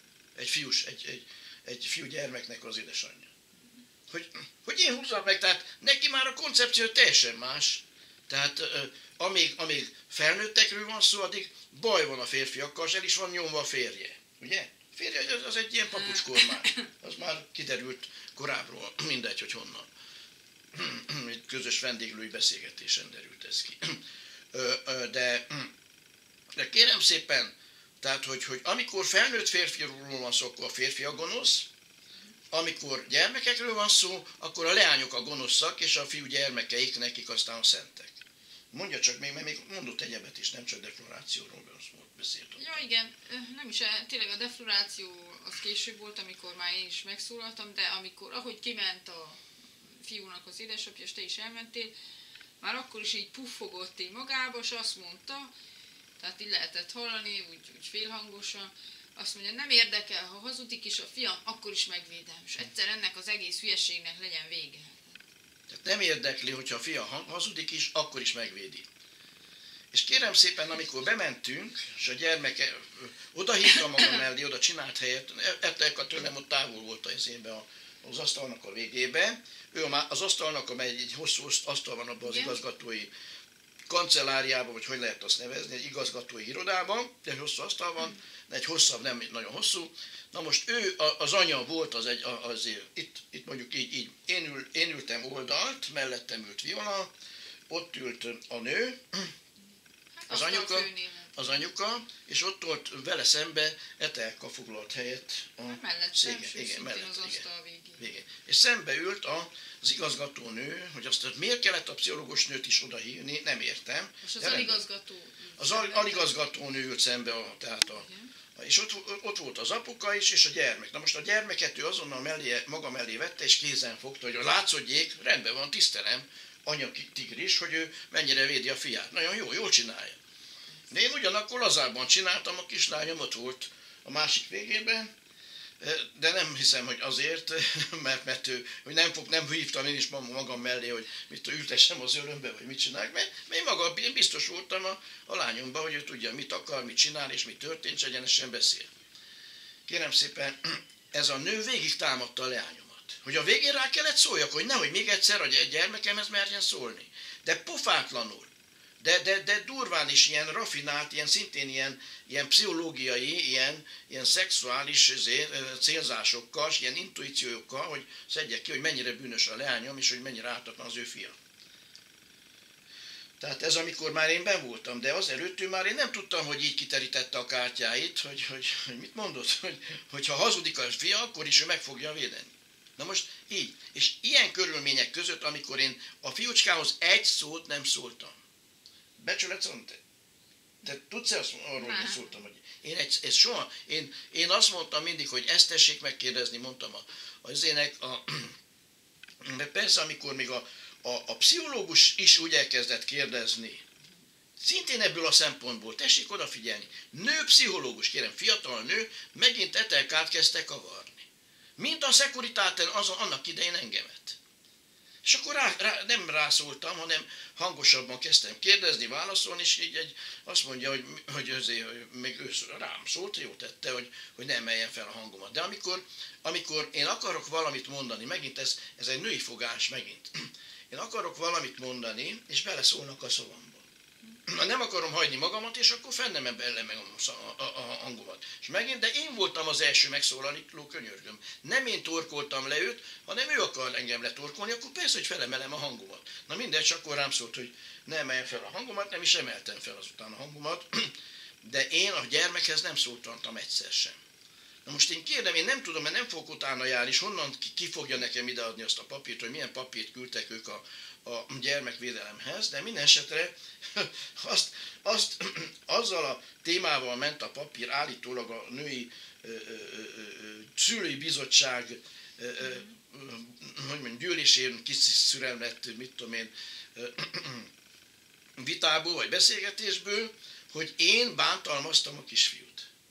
Egy fiú gyermeknek az édesanyja. Hogy én húzzam meg, tehát neki már a koncepció teljesen más. Tehát amíg felnőttekről van szó, addig baj van a férfiakkal, és el is van nyomva a férje. Ugye? A férje az egy ilyen papucskormány. Az már kiderült korábbról, mindegy, hogy honnan. Egy közös vendéglői beszélgetésen derült ez ki. De kérem szépen, tehát, hogy amikor felnőtt férfiról van szó, akkor a férfi a gonosz, amikor gyermekekről van szó, akkor a leányok a gonoszak, és a fiú gyermekeik nekik aztán a szentek. Mondja csak még, mert még mondott egyebet is, nem csak deflorációról beszéltem. Ja igen, nem is, tényleg a defloráció az később volt, amikor már én is megszólaltam, de ahogy kiment a fiúnak az édesapja, és te is elmentél, már akkor is így puffogott így magába, és azt mondta, tehát így lehetett hallani, úgy félhangosan, azt mondja, nem érdekel, ha hazudik is a fiam, akkor is megvédem, és egyszer ennek az egész hülyeségnek legyen vége. Tehát nem érdekli, hogyha a fia hazudik is, akkor is megvédi. És kérem szépen, amikor bementünk, és a gyermeke oda hívta magam mellé, oda csinált helyet, Etelka tőlem ott távol volt az asztalnak a végébe. Ő az asztalnak, amely egy hosszú asztal van abban az igazgatói kancelláriában, vagy hogy lehet azt nevezni, egy igazgatói irodában, egy hosszú asztal van, de egy hosszabb, nem nagyon hosszú. Na most ő, az anya volt itt mondjuk így én ültem oldalt, mellettem ült Viola, ott ült a nő, az anyuka, és ott volt vele szembe Etelka foglalt helyet a széken. Igen, mellett, igen. És szembe ült az igazgatónő, hogy azt miért kellett a pszichológus nőt is odahívni, nem értem. Most az aligazgató? Az aligazgatónő ült szembe, és ott volt az apuka is, és a gyermek. Na most a gyermeket ő azonnal maga mellé vette, és kézen fogta, hogy látszódjék, rendben van, tisztelem, anya tigris, hogy ő mennyire védi a fiát. Nagyon jól csinálja. De én ugyanakkor lazában csináltam, a kislányom ott volt a másik végében, de nem hiszem, hogy azért, mert ő, hogy nem hívtam én is magam mellé, hogy ültessem az ölömbe, vagy mit csinálják, mert én biztos voltam a lányomban, hogy ő tudja, mit akar, mit csinál, és mi történt, és egyenesen beszél. Kérem szépen, ez a nő végig támadta a leányomat, hogy a végén rá kellett szóljak, hogy nehogy még egyszer a gyermekemhez merjen szólni. De pofátlanul. De durván is ilyen raffinált, szintén ilyen pszichológiai, ilyen szexuális célzásokkal, ilyen intuíciókkal, hogy szedjek ki, hogy mennyire bűnös a leányom, és hogy mennyire ártatlan az ő fia. Tehát ez amikor már én benn voltam, de azelőtt ő már én nem tudtam, hogy így kiterítette a kártyáit, hogy mit mondott, hogy ha hazudik a fia, akkor is ő meg fogja védeni. Na most így. És ilyen körülmények között, amikor én a fiúcskához egy szót nem szóltam. Becsület mondta. Te tudsz arról, hogy szóltam, hogy én azt mondtam mindig, hogy ezt tessék megkérdezni, mondtam de persze, amikor még a pszichológus is úgy elkezdett kérdezni, szintén ebből a szempontból, tessék odafigyelni, nő-pszichológus, kérem, fiatal nő, megint Etelkát kezdte kavarni. Mint a szekuritáten annak idején engemet. És akkor nem rászóltam, hanem hangosabban kezdtem kérdezni, válaszolni, és így azt mondja, hogy még ő rám szólt, jó tette, hogy nem emeljen fel a hangomat. De amikor én akarok valamit mondani, megint ez egy női fogás megint, én akarok valamit mondani, és beleszólnak a szavamba. Nem akarom hagyni magamat, és akkor fennem emelem meg a hangomat. És megint, de én voltam az első megszólaló, könyörgöm. Nem én torkoltam le őt, hanem ő akar engem letorkolni, akkor persze, hogy felemelem a hangomat. Na mindegy, csak akkor rám szólt, hogy ne emeljem fel a hangomat, nem is emeltem fel azután a hangomat, de én a gyermekhez nem szóltam egyszer sem. Na most én kérdem, én nem tudom, mert nem fogok utána járni, és honnan ki fogja nekem ideadni azt a papírt, hogy milyen papírt küldtek ők a gyermekvédelemhez, de minden esetre azzal a témával ment a papír, állítólag a női szülői bizottság gyűlésén kiszürelmett, mit tudom én, vitából vagy beszélgetésből, hogy én bántalmaztam a kisfiút.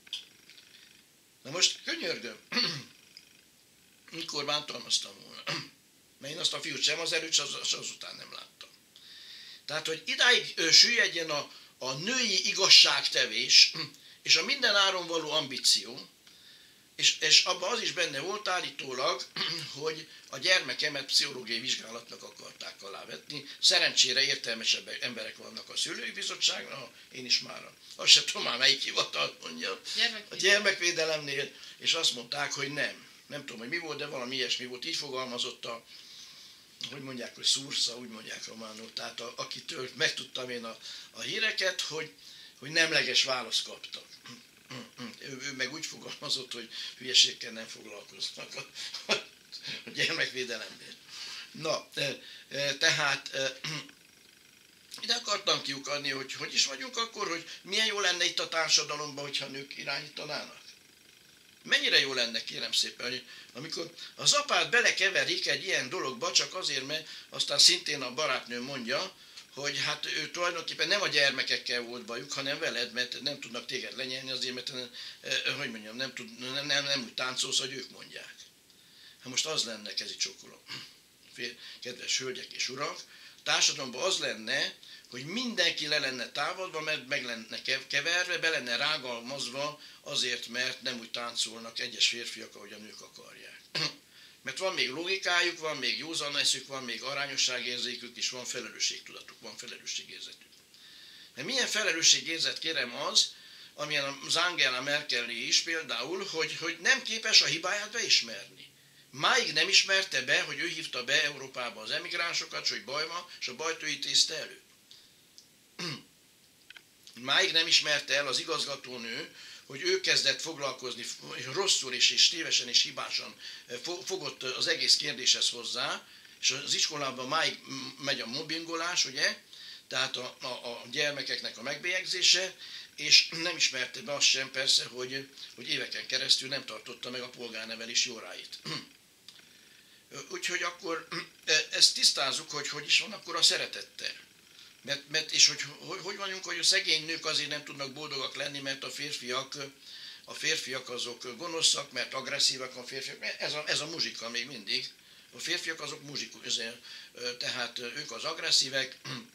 Na most könyörgöm, mikor bántalmaztam volna? Mert én azt a fiút sem az előtt, az azután nem láttam. Tehát, hogy idáig süllyedjen a női igazságtevés, és a minden áron való ambíció, és abban az is benne volt állítólag, hogy a gyermekemet pszichológiai vizsgálatnak akarták alávetni. Szerencsére értelmesebb emberek vannak a szülői bizottságnál, én is már azt sem tudom már melyik hivatalt mondja, a gyermekvédelemnél, és azt mondták, hogy nem. Nem tudom, hogy mi volt, de valami ilyesmi volt. Így fogalmazott hogy mondják, hogy szúrsza, úgy mondják románul, tehát akitől megtudtam én a híreket, hogy nemleges választ kaptak. Ő meg úgy fogalmazott, hogy hülyeségkel nem foglalkoznak a gyermekvédelemnél. Na, tehát ide akartam kiukadni, hogy is vagyunk akkor, hogy milyen jó lenne itt a társadalomban, hogyha nők irányítanának. Mennyire jó lenne, kérem szépen, hogy amikor az apát belekeverik egy ilyen dologba, csak azért, mert aztán szintén a barátnő mondja, hogy hát ő tulajdonképpen nem a gyermekekkel volt bajuk, hanem veled, mert nem tudnak téged lenyelni azért, mert hogy mondjam, nem úgy táncolsz, hogy ők mondják. Hát most az lenne, kezi csokolom. Kedves hölgyek és urak, társadalomban az lenne, hogy mindenki le lenne távolva, mert meg lenne keverve, be lenne rágalmazva azért, mert nem úgy táncolnak egyes férfiak, ahogy a nők akarják. Mert van még logikájuk, van még józan eszük, van még arányosságérzékük, és van felelősségtudatuk, van felelősségérzetük. Mert milyen felelősségérzet, kérem, az, amilyen az Angela Merkelé is például, hogy nem képes a hibáját beismerni. Máig nem ismerte be, hogy ő hívta be Európába az emigránsokat, hogy baj van, és a bajt ő intézte elő. Máig nem ismerte el az igazgatónő, hogy ő kezdett foglalkozni rosszul és tévesen és hibásan fogott az egész kérdéshez hozzá, és az iskolában máig megy a mobbingolás, ugye? Tehát a gyermekeknek a megbélyegzése, és nem ismerte be azt sem persze, hogy éveken keresztül nem tartotta meg a polgárnevelés jóráit. Úgyhogy akkor ezt tisztázzuk, hogy is van akkor a szeretettel. És hogy vagyunk, hogy a szegény nők azért nem tudnak boldogak lenni, mert a férfiak azok gonoszak, mert agresszívak a férfiak. Ez a muzsika még mindig. A férfiak azok muzsikus, tehát ők az agresszívek.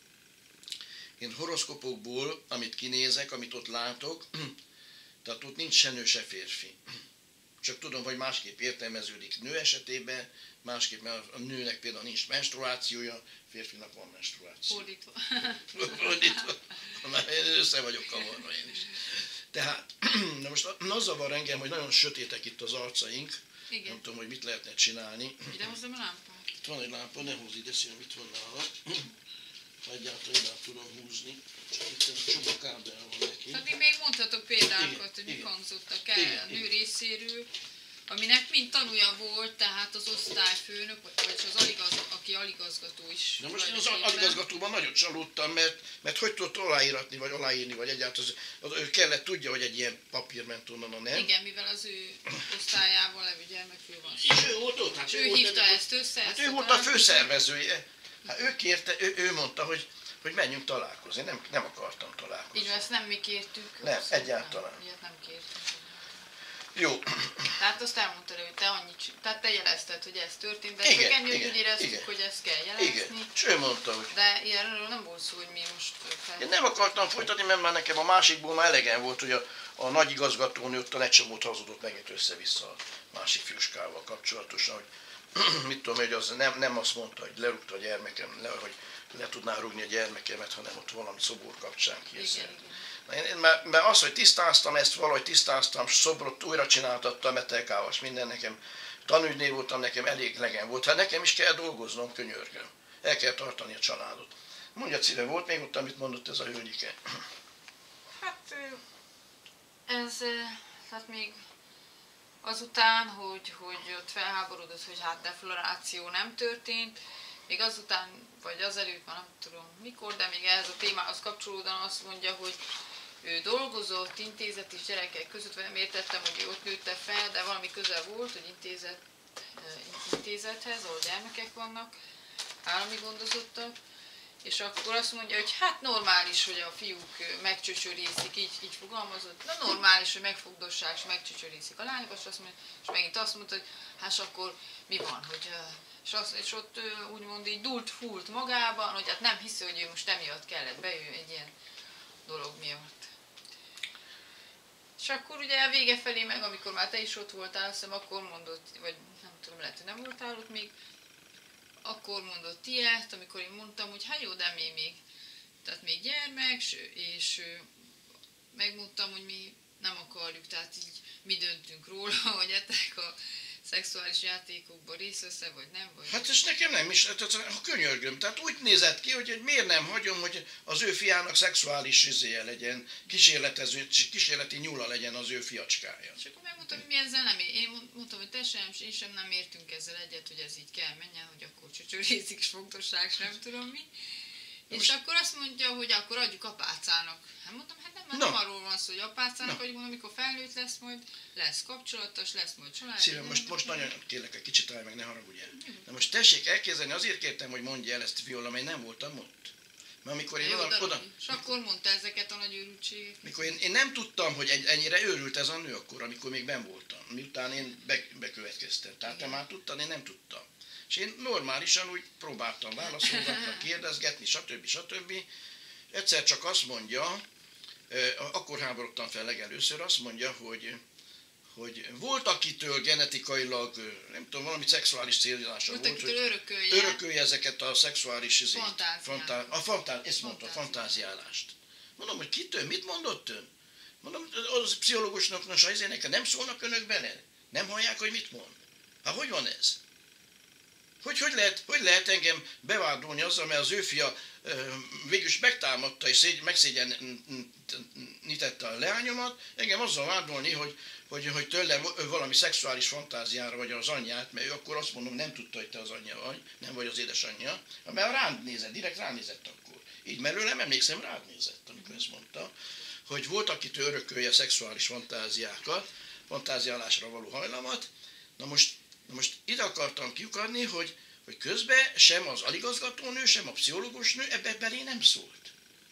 Én horoszkopokból, amit kinézek, amit ott látok, tehát ott nincs se nő, se férfi. Csak tudom, hogy másképp értelmeződik nő esetében, másképp, mert a nőnek például nincs menstruációja, a férfinak van menstruáció. Fordítva. Fordítva. Már én össze vagyok kavarva én is. Tehát, na most az zavar engem, hogy nagyon sötétek itt az arcaink. Igen. Nem tudom, hogy mit lehetne csinálni. Ide hozzam a lámpát. Itt van egy lámpa, ne húzz ide, színem, itt van nála. Egyáltalán ide tudom húzni. Csak itt egy csomó kábel van neki. Tehát még mondhatok példákat, hogy mik hangzottak el a nő részéről, aminek mind tanúja volt, tehát az osztályfőnök, vagy az aki aligazgató is. Na most én az aligazgatóban nagyon csalódtam, mert hogy tudott aláíratni, vagy aláírni, vagy egyáltalán ő kellett tudja, hogy egy ilyen papír ment onnan a nem. Igen, mivel az ő osztályával levő gyermekről van szó. És ő volt ott, hát ő hívta ezt össze. Hát ő volt a főszervezője. Hát ő kérte, ő mondta, hogy menjünk találkozni. Nem akartam találkozni. Így ezt nem mi kértük. Nem, egyáltalán. Ilyet nem kértünk. Jó. Tehát azt elmondtad, hogy tehát te jelezted, hogy ez történt, de igen, úgy éreztük, hogy ezt kell jelezni. Igen, és ő mondta, hogy... De ilyenről nem volt szó, hogy mi most... Én nem akartam folytatni, mert már nekem a másikból már elegem volt, hogy a nagy igazgatónő ott a lecsomót hazudott megint össze-vissza a másik fiúskával kapcsolatosan, hogy mit tudom, hogy az nem azt mondta, hogy lerúgta a gyermekem, hogy le tudná rúgni a gyermekemet, hanem ott valami szobor kapcsán készült. Mert azt, hogy tisztáztam ezt, valahogy tisztáztam, szobrot újra csináltattam, metelkávas, minden nekem, tanügynél voltam, nekem elég legem volt. Hát nekem is kell dolgoznom, könyörgöm. El kell tartani a családot. Mondja, Cire, volt még ott, amit mondott ez a hölgyike? Hát tehát még azután, hogy ott felháborodott, hogy hát defloráció nem történt, még azután, vagy azelőtt, már nem tudom mikor, de még ehhez a témához kapcsolódóan azt mondja, hogy ő dolgozott intézet és gyerekek között, vagy nem értettem, hogy ő ott nőtte fel, de valami közel volt, hogy intézethez, ahol gyermekek vannak, állami gondozottak, és akkor azt mondja, hogy hát normális, hogy a fiúk megcsöcsörészik, így fogalmazott, na normális, hogy megfogdossák és megcsöcsörészik a lányokat, és megint azt mondta, hogy hát akkor mi van, hogy... És ott úgymond így dult-fúlt magában, hogy hát nem hiszi, hogy ő most emiatt kellett bejönni egy ilyen dolog miatt. És akkor ugye a vége felé meg, amikor már te is ott voltál, hiszem, akkor mondott, vagy nem tudom, lehet, hogy nem voltál ott még, akkor mondott ilyet, amikor én mondtam, hogy hát jó, de tehát még gyermek, és megmondtam, hogy mi nem akarjuk, tehát így mi döntünk róla, hogy ettek a szexuális játékokban részt vesz-e, vagy nem? Vagy... Hát és nekem nem is, tehát könyörgöm. Tehát úgy nézett ki, hogy miért nem hagyom, hogy az ő fiának szexuális izéje legyen, kísérleti nyúla legyen az ő fiacskája. És akkor megmondtam, hogy mi ezzel nem én mondtam, hogy te sem, és én sem nem értünk ezzel egyet, hogy ez így kell menjen, hogy akkor csöcsörészik, és fogdossák, és nem tudom mi. És akkor azt mondja, hogy akkor adjuk apácának. Hát mondtam, hát nem arról van szó, hogy apácának adjuk, mondom, amikor felnőtt lesz, majd lesz kapcsolatos, lesz majd család. Szívem, most nagyon kérlek, egy kicsit állj meg, ne haragudj el. De most tessék elképzelni, azért kértem, hogy mondja el ezt, Viola, mert nem voltam ott. Mert amikor én oda... És akkor mondta ezeket a nagy őrültségeket. Mikor én nem tudtam, hogy ennyire őrült ez a nő akkor, amikor még benn voltam. Miután én bekövetkeztem. Tehát te már tudtad, én nem tudtam. És én normálisan úgy próbáltam válaszolgatni, kérdezgetni, stb. Egyszer csak azt mondja, akkor háborodtam fel legelőször, azt mondja, hogy volt, akitől genetikailag, nem tudom, valami szexuális célzása volt, hogy örökölje ezeket a szexuális fantáziálást. Mondom, hogy kitől, mit mondott ön? Mondom, az pszichológusnak, nos, ezért nem szólnak önök bele? Nem hallják, hogy mit mond? Hát hogy van ez? Hogy lehet engem bevádolni azzal, mert az ő fia végülis megtámadta és megszégyenítette a leányomat, engem azzal vádolni, hogy tőlem valami szexuális fantáziára vagy az anyját, mert ő akkor azt mondom, nem tudta, hogy te az anyja vagy, nem vagy az édesanyja, mert rád nézett, direkt ránézett akkor. Így mellőlem emlékszem, rád nézett, amikor ezt mondta, hogy volt, akitől örökölje a szexuális fantáziákat, fantáziálásra való hajlamat. Na most ide akartam kiukadni, hogy közben sem az aligazgatónő, sem a pszichológusnő ebbe belé nem szólt.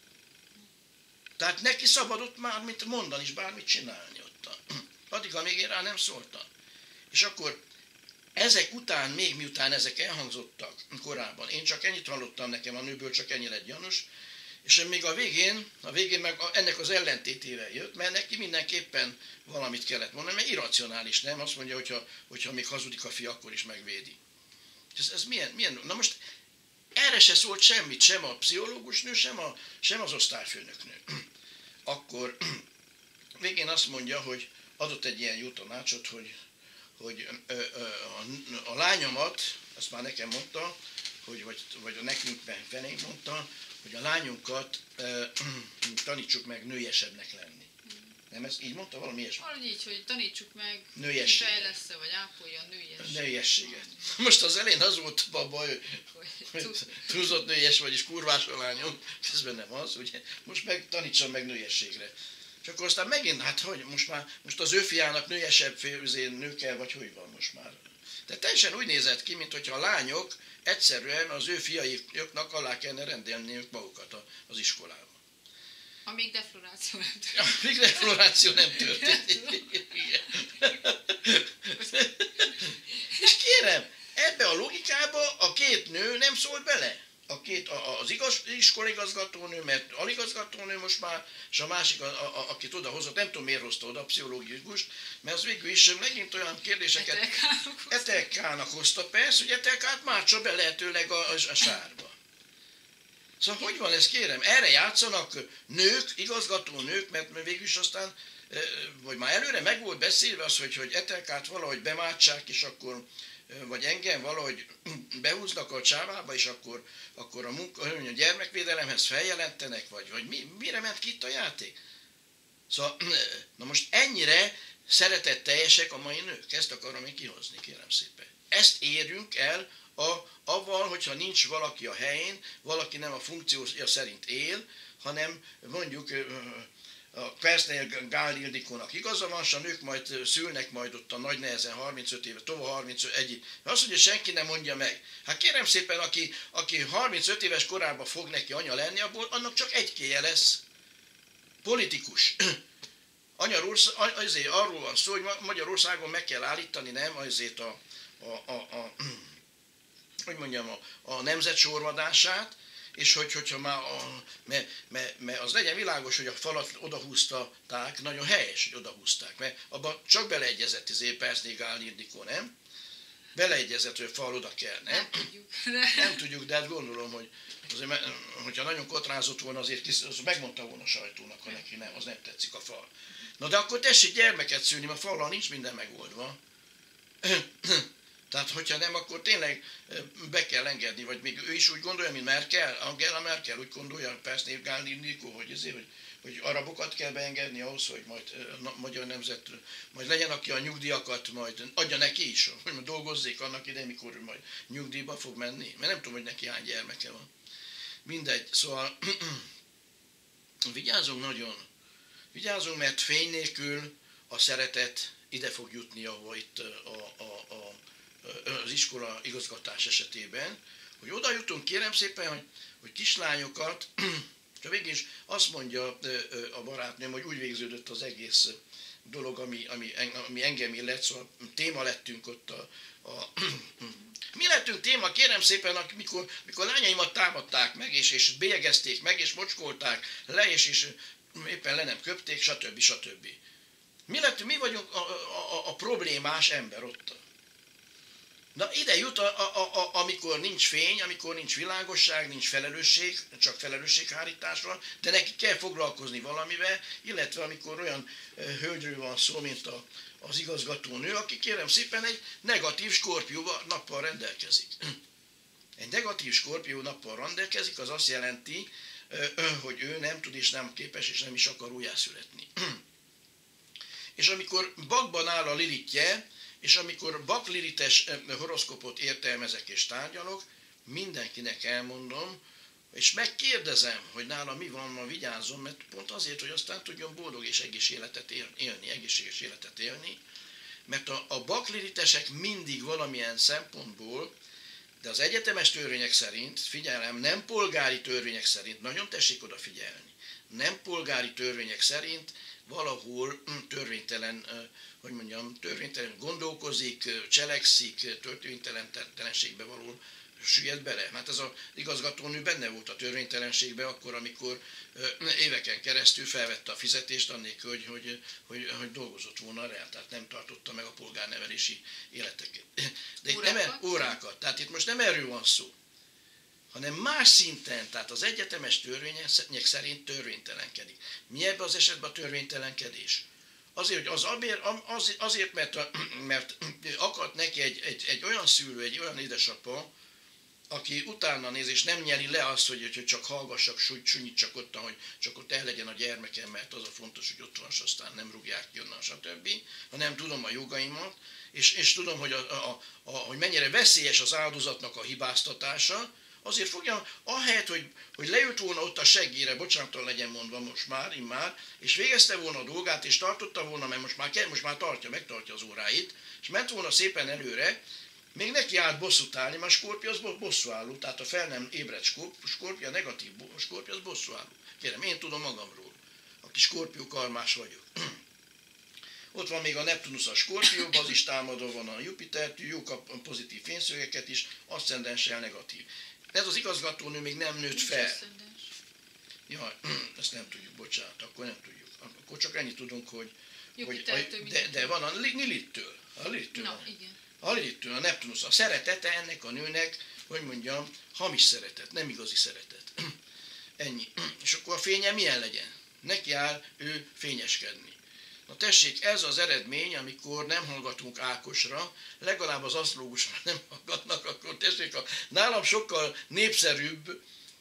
Tehát neki szabadott már mit mondani és bármit csinálni ott. Addig, amíg én rá nem szóltam. És akkor ezek után, még miután ezek elhangzottak korábban, én csak ennyit hallottam, nekem a nőből csak ennyi lett gyanús, és még a végén meg ennek az ellentétével jött, mert neki mindenképpen valamit kellett mondani, mert irracionális, nem? Azt mondja, hogyha még hazudik a fia, akkor is megvédi. Ez milyen? Na most erre se szólt semmit, sem a pszichológusnő, sem az osztályfőnöknő. Akkor végén azt mondja, hogy adott egy ilyen jó tanácsot, hogy a lányomat, azt már nekem mondta, vagy nekünk felénk mondta, hogy a lányunkat tanítsuk meg nőiesebbnek lenni. Nem ezt így mondta? Valami ilyesmi? Valahogy így, hogy tanítsuk meg, kifejlesz-e, vagy ápolja a nőiességet. Most az elején az volt a baj, hogy túlzott nőies, vagyis kurvás a lányom, közben nem az, ugye? Most meg tanítsam meg nőiességre. És akkor aztán megint, hát hogy, most az ő fiának nőiesebb nő kell, vagy hogy van most már? Tehát teljesen úgy nézett ki, mintha a lányok egyszerűen az ő fiaiknak alá kellene rendelniük magukat az iskolában. Amíg defloráció nem történt. Amíg defloráció nem történt. És kérem, ebbe a logikába a két nő nem szólt bele. Az iskolaigazgatónő, mert aligazgatónő most már, és a másik, akit odahozott, nem tudom miért hozta oda a pszichológust, mert az végül is megint olyan kérdéseket Etelkának hozta, persze, hogy Etelkát mártsa be lehetőleg a sárba. Szóval hogy van ez, kérem? Erre játszanak nők, igazgatónők, mert végül is aztán, vagy már előre meg volt beszélve az, hogy Etelkát valahogy bemártsák, és akkor, vagy engem valahogy behúznak a csávába, és akkor a gyermekvédelemhez feljelentenek, vagy mire ment ki itt a játék? Szóval, na most ennyire szeretetteljesek a mai nők. Ezt akarom én kihozni, kérem szépen. Ezt érjünk el avval, hogyha nincs valaki a helyén, valaki nem a funkciója szerint él, hanem mondjuk a Persznél Gál Ildikónak igaza van, és a nők majd szülnek majd ott a nagy nehezen 35 éve, tovább 31. Azt mondja, senki nem mondja meg. Hát kérem szépen, aki 35 éves korában fog neki anya lenni, abból annak csak egy kéje lesz. Politikus. Azért arról van szó, hogy Magyarországon meg kell állítani, nem azért a nemzet sorvadását, és hogyha már, mert az legyen világos, hogy a falat odahúzták, nagyon helyes, hogy odahúzták, mert abban csak beleegyezett Perszné Gál Ildikó, nem? Beleegyezett, hogy a fal oda kell, nem? Nem tudjuk, de hát gondolom, hogy azért, hogyha nagyon kotrázott volna, azért az megmondta volna a sajtónak, ha neki nem, az nem tetszik a fal. Na de akkor tessék gyermeket szülni, mert a fallal nincs minden megoldva. Tehát, hogyha nem, akkor tényleg be kell engedni, vagy még ő is úgy gondolja, mint Angela Merkel úgy gondolja, Perszné Gál Ildikó, hogy arabokat kell beengedni ahhoz, hogy majd a magyar nemzet, majd legyen, aki a nyugdíjakat majd adja neki is, hogy dolgozzék annak idején, mikor ő majd nyugdíjba fog menni. Mert nem tudom, hogy neki hány gyermeke van. Mindegy, szóval vigyázzunk nagyon. Vigyázzunk, mert fény nélkül a szeretet ide fog jutni, ahol itt az iskola igazgatás esetében, hogy oda jutunk, kérem szépen, hogy kislányokat, csak végig is azt mondja a barátnőm, hogy úgy végződött az egész dolog, ami engem illet, szóval téma lettünk ott mi lettünk téma, kérem szépen, mikor lányaimat támadták meg, és bélyegezték meg, és mocskolták le, és éppen le nem köpték, stb. Mi vagyunk a problémás ember ott. Na ide jut, amikor nincs fény, amikor nincs világosság, nincs felelősség, csak felelősséghárítás van, de neki kell foglalkozni valamivel, illetve amikor olyan hölgyről van szó, mint az igazgatónő, aki kérem szépen egy negatív skorpió nappal rendelkezik. Egy negatív skorpió nappal rendelkezik, az azt jelenti, hogy ő nem tud és nem képes és nem is akar újjászületni. És amikor bakban áll a Lilithje, és amikor baklilites horoszkopot értelmezek és tárgyalok, mindenkinek elmondom, és megkérdezem, hogy nála mi van, ma vigyázzon, mert pont azért, hogy aztán tudjon boldog és egészséges életet élni, mert a baklilitesek mindig valamilyen szempontból, de az egyetemes törvények szerint, figyelem, nem polgári törvények szerint, nagyon tessék odafigyelni, nem polgári törvények szerint valahol törvénytelen gondolkozik, cselekszik, törvénytelenségbe való süllyed bele. Hát ez az igazgatónő benne volt a törvénytelenségbe akkor, amikor éveken keresztül felvette a fizetést annélkül, hogy dolgozott volna rá, tehát nem tartotta meg a polgárnevelési életeket. De itt nem órákat, tehát itt most nem erről van szó, hanem más szinten, tehát az egyetemes törvények szerint törvénytelenkedik. Mi ebben az esetben a törvénytelenkedés? Azért, mert akadt neki egy olyan szülő, egy olyan édesapa, aki utána néz, és nem nyeli le azt, hogy csak hallgassak, sunyítsak ott, hogy csak ott el legyen a gyermekem, mert az a fontos, hogy ott van, és aztán nem rúgják ki onnan, stb. Hanem tudom a jogaimat, és tudom, hogy mennyire veszélyes az áldozatnak a hibáztatása, azért fogja, ahelyett, hogy leült volna ott a seggére, bocsánattal legyen mondva most már, immár, és végezte volna a dolgát, és tartotta volna, mert most már megtartja az óráit, és ment volna szépen előre, még neki állt bosszút állni, mert a skorpió az bosszúálló, tehát a fel nem ébredt skorpió, a negatív skorpió az bosszúálló. Kérem, én tudom magamról, aki skorpió karmás vagyok. Ott van még a Neptunusz a skorpióban, az is támadó van a Jupitertől, jók a pozitív fényszögeket is, aszcendenssel negatív. Ez az igazgatónő még nem nőtt fel. Ja, ezt nem tudjuk, bocsánat, akkor nem tudjuk. Akkor csak ennyit tudunk, hogy de van a Lilith-től. A Lilith-től, a Neptunusz, a szeretete ennek a nőnek, hogy mondjam, hamis szeretet, nem igazi szeretet. Ennyi. És akkor a fénye milyen legyen? Neki áll ő fényeskedni. Na tessék, ez az eredmény, amikor nem hallgatunk Ákosra, legalább az asztrológusra nem hallgatnak, akkor tessék, nálam sokkal népszerűbb,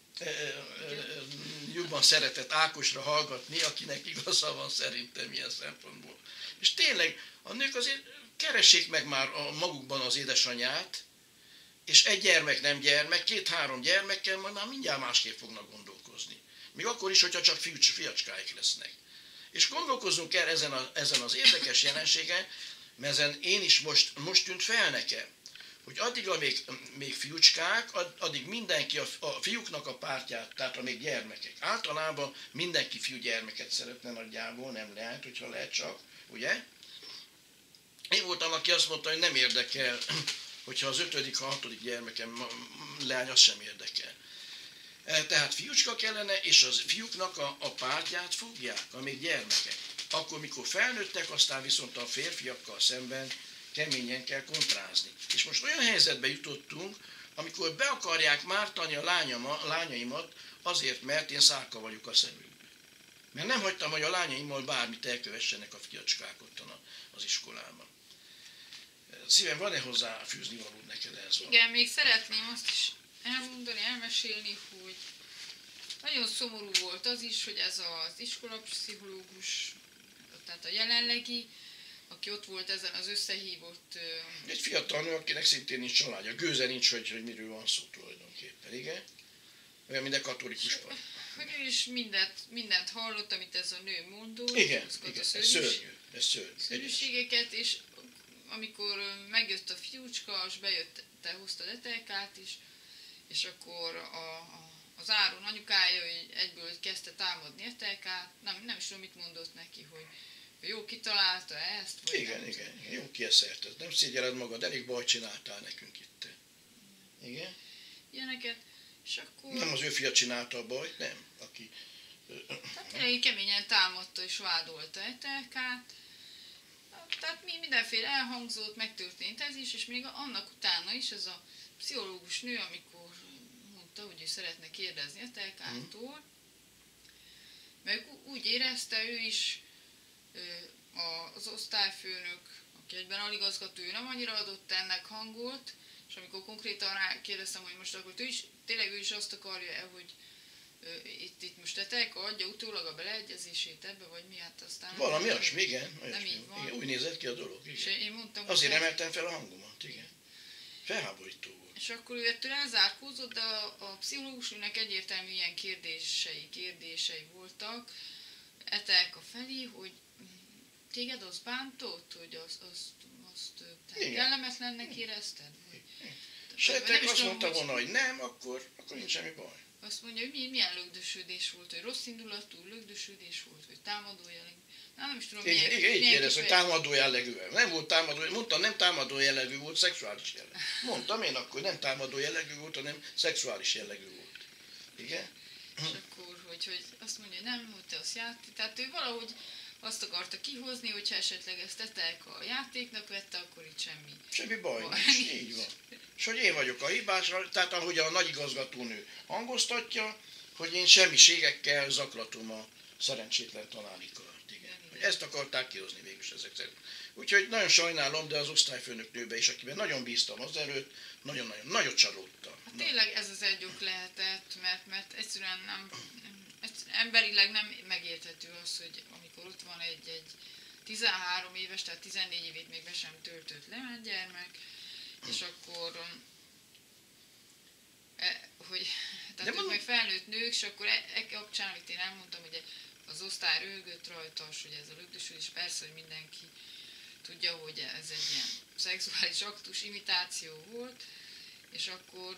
jobban szeretett Ákosra hallgatni, akinek igaza van szerintem ilyen szempontból. És tényleg, a nők azért keressék meg már magukban az édesanyját, és egy gyermek nem gyermek, 2-3 gyermekkel majd már mindjárt másképp fognak gondolkozni. Még akkor is, hogyha csak fiacskáik lesznek. És gondolkozzunk el ezen az érdekes jelenségen, mert ezen én is most tűnt fel nekem, hogy addig, amíg még fiúcskák, addig mindenki a fiúknak a pártját, tehát amíg gyermekek. Általában mindenki fiúgyermeket szeretne nagyjából, nem lehet, hogyha lehet csak, ugye? Én voltam, aki azt mondta, hogy nem érdekel, hogyha az 5., 6. gyermekem leány, az sem érdekel. Tehát fiúcska kellene, és az fiúknak a pártját fogják, amíg gyermekek. Akkor, mikor felnőttek, aztán viszont a férfiakkal szemben keményen kell kontrázni. És most olyan helyzetbe jutottunk, amikor be akarják mártani a lányaimat azért, mert én szárka vagyok a szemükbe. Mert nem hagytam, hogy a lányaimmal bármit elkövessenek a fiacskák ottan az iskolában. Szívem, van-e hozzá fűzni valód neked ez van? Igen, még szeretném azt is elmesélni, hogy nagyon szomorú volt az is, hogy ez az iskolapszichológus, tehát a jelenlegi, aki ott volt ezen az összehívott... Egy fiatal nő, akinek szintén nincs családja. Gőze nincs, hogy miről van szó tulajdonképpen, igen? Olyan, mint a katolikus pár. Hogy ő is mindent hallott, amit ez a nő mondott. Igen, ez szörnyű. Szörnyűségeket, és amikor megjött a fiúcska, és bejött, hozta Etelkát is, és akkor az Áron anyukája egyből kezdte támadni Etelkát, nem is tudom, mit mondott neki, hogy jó kitalálta ezt, vagy Igen, jó kieszert. Nem szégyeled magad, elég bajt csináltál nekünk itt. Igen? ilyeneket, és akkor... Nem az ő fia csinálta a bajt, nem. Aki... Tehát elég keményen támadta és vádolta Etelkát. Tehát mindenféle elhangzott, megtörtént ez is, és még annak utána is ez a pszichológus nő, amikor mondta, hogy ő szeretne kérdezni Etelkától, meg úgy érezte ő is, az osztályfőnök, aki egyben aligazgató, ő nem annyira adott ennek hangot, és amikor konkrétan rákérdeztem, hogy most akkor tényleg ő is azt akarja, hogy itt most Etelka adja utólag a beleegyezését ebbe, vagy mi, hát aztán... Valami olyasmi, igen. Nem így van. Igen, úgy nézett ki a dolog, igen. És én mondtam, azért emeltem fel a hangomat, igen. Felháborító volt. És akkor ő ettől elzárkózott, de a pszichológusnak egyértelmű ilyen kérdései voltak Etelka felé, hogy téged az bántott, hogy azt kellemetlennek érezted? És Etelka azt mondta volna, hogy nem, akkor nincs semmi baj. Azt mondja, hogy milyen lögdösödés volt, hogy rossz indulatú lögdösödés volt, vagy támadó jellegű. Nem is tudom, igen, így kérdez, hogy támadó jellegű. Nem volt támadó, mondtam, nem támadó jellegű volt, szexuális jellegű. Mondtam én akkor, nem támadó jellegű volt, hanem szexuális jellegű volt. Igen? És akkor, hogy azt mondja, nem, hogy te azt tehát ő valahogy azt akarta kihozni, hogyha esetleg ezt Etelka a játéknak vette, akkor itt semmi. Semmi baj nincs, így van. És hogy én vagyok a hibás, tehát ahogy a nagy igazgatónő hangoztatja, hogy én semmiségekkel zaklatom a szerencsétlen tanári kart. Igen. Hogy ezt akarták kihozni végül ezek szerint. Úgyhogy nagyon sajnálom, de az osztályfőnök nőbe is, akiben nagyon bíztam azelőtt, nagyon-nagyon nagyot csalódtam. Hát tényleg ez az egy ok lehetett, mert egyszerűen emberileg nem megérthető az, hogy amikor ott van egy 13 éves, tehát 14 évét még be sem töltött le egy gyermek, és akkor tehát ők meg felnőtt nők, és akkor kapcsán, amit én elmondtam, hogy az osztály röhögött rajta, hogy ez a lögdösödés, persze, hogy mindenki tudja, hogy ez egy ilyen szexuális aktus, imitáció volt, és akkor,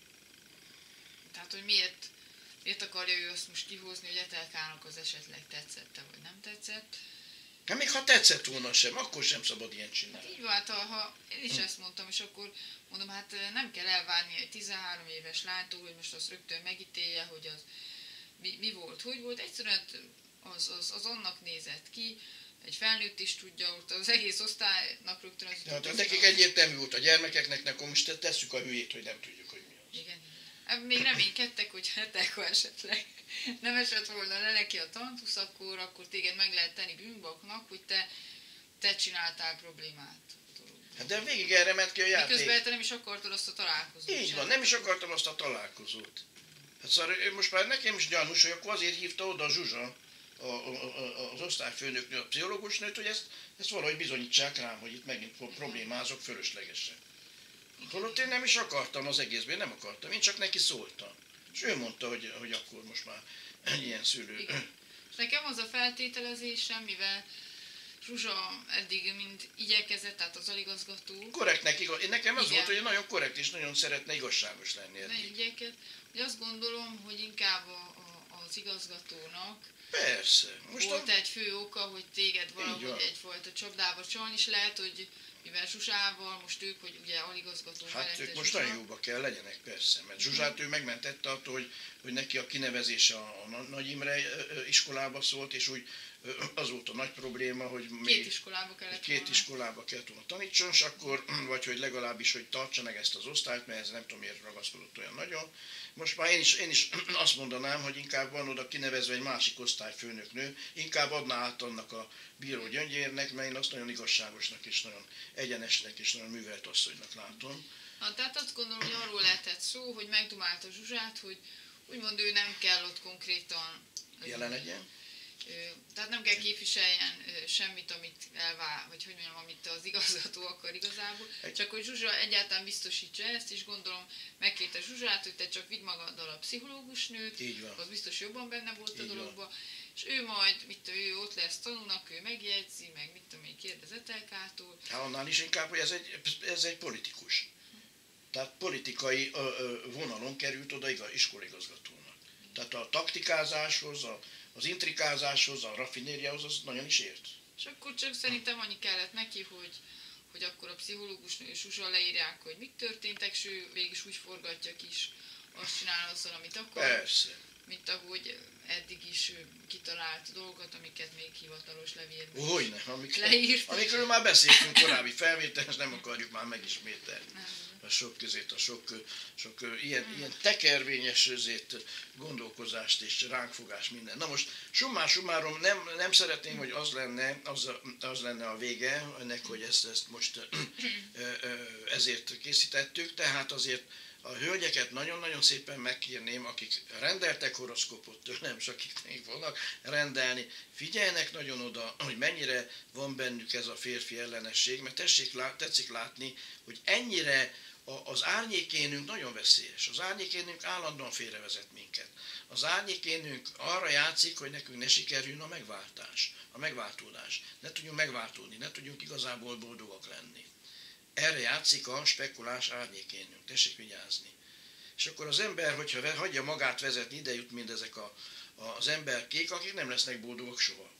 tehát, hogy miért akarja ő azt most kihozni, hogy Etelkának az esetleg tetszette, vagy nem tetszett. Hát még ha tetszett volna sem, akkor sem szabad ilyen csinálni. Hát így van, ha én is ezt mondtam, és akkor mondom, hát nem kell elvárni egy 13 éves lánytól, hogy most azt rögtön megítélje, hogy az mi volt, hogy volt. Egyszerűen az annak nézett ki, egy felnőtt is tudja, ott az egész osztálynak rögtön az... Hát nekik egyértelmű volt a gyermekeknek, akkor most tesszük a hülyét, hogy nem tudjuk, hogy mi az. Igen. Még reménykedtek, hogy Etelka esetleg nem esett volna le neki a tantusz, akkor téged meg lehet tenni bűnbaknak, hogy te csináltál problémát. Hát de végig erre ment ki a játék. Miközben te nem is akartad azt a találkozót. Így van, nem is akartam azt a találkozót. Hát szóval most már nekem is gyanús, hogy akkor azért hívta oda a Zsuzsa, az osztályfőnöknő, a pszichológusnőt, hogy ezt valahogy bizonyítsák rám, hogy itt megint problémázok fölöslegesen. Holott én nem is akartam az egészben, nem akartam, én csak neki szóltam. És ő mondta, hogy akkor most már egy ilyen szülő. Igen. És nekem az a feltételezésem, mivel Zsuzsa eddig mind igyekezett, tehát az aligazgató. Korrektnek, nekem az volt, hogy nagyon korrekt és nagyon szeretne igazságos lenni eddig. Igyekezett, hogy azt gondolom, hogy inkább az igazgatónak persze. Most volt egy fő oka, hogy téged valahogy egyfajta csapdába csalni, és lehet, hogy mivel Zsuzsával, most ők, hogy ugye aligazgató hát ők most nagyon jóba kell legyenek, persze, mert Zsuzsát ő megmentette attól, hogy neki a kinevezése a Nagy Imre iskolába szólt, és úgy az volt a nagy probléma, hogy két iskolába kellett volna tanítson, és akkor, vagy hogy legalábbis, hogy tartsa meg ezt az osztályt, mert ez nem tudom miért ragaszkodott olyan nagyon. Most már én is azt mondanám, hogy inkább van oda kinevezve egy másik osztályfőnöknő, inkább adná át annak a bíró Gyöngyérnek, mert én azt nagyon igazságosnak és nagyon egyenesnek és nagyon művelt asszonynak látom. Tehát azt gondolom, hogy arról lehetett szó, hogy megdumálta Zsuzsát, hogy úgymond ő nem kell ott konkrétan jelen legyen. Tehát nem kell képviseljen semmit, amit vagy hogy mondjam, amit az igazgató akar igazából, csak hogy Zsuzsa egyáltalán biztosítsa ezt, és gondolom megkérte Zsuzsát, hogy te csak vidd magaddal a pszichológusnőt, az biztos jobban benne volt a dologban, és ő majd, ő ott lesz tanulnak, ő megjegyzi, meg mit tudom én, kérdez Etelkától. Hát annál is inkább, hogy ez egy politikus. Tehát politikai vonalon került oda iskolaigazgatónak. Tehát a taktikázáshoz, az intrikázáshoz, a raffinériához az nagyon is ért. És akkor csak szerintem annyi kellett neki, hogy akkor a pszichológusnő és Zsuzsa leírják, hogy mik történtek, és ő végig is úgy forgatja kis, azt csinál azzal, amit akar. Persze. Mint ahogy eddig is kitalált dolgokat, amiket még hivatalos levélben Hogyne, leírt. amikről már beszéltünk korábbi felvételen, és nem akarjuk már megismételni. A sok közét, a sok ilyen tekervényes özét, gondolkozást és ránkfogás, minden. Na most, summárum, nem szeretném, hogy az lenne a vége ennek, hogy ezt most ezért készítettük, tehát azért a hölgyeket nagyon-nagyon szépen megkérném, akik rendeltek horoszkópot tőlem, és akik fognak rendelni, figyeljenek nagyon oda, hogy mennyire van bennük ez a férfi ellenesség, mert tetszik látni, hogy ennyire az árnyékénünk nagyon veszélyes. Az árnyékénünk állandóan félrevezet minket. Az árnyékénünk arra játszik, hogy nekünk ne sikerüljön a megváltás, a megváltódás. Ne tudjunk megváltódni, ne tudjunk igazából boldogak lenni. Erre játszik a spekulás árnyékénünk. Tessék vigyázni. És akkor az ember, hogyha hagyja magát vezetni, ide jut mindezek az emberkék, akik nem lesznek boldogok soha.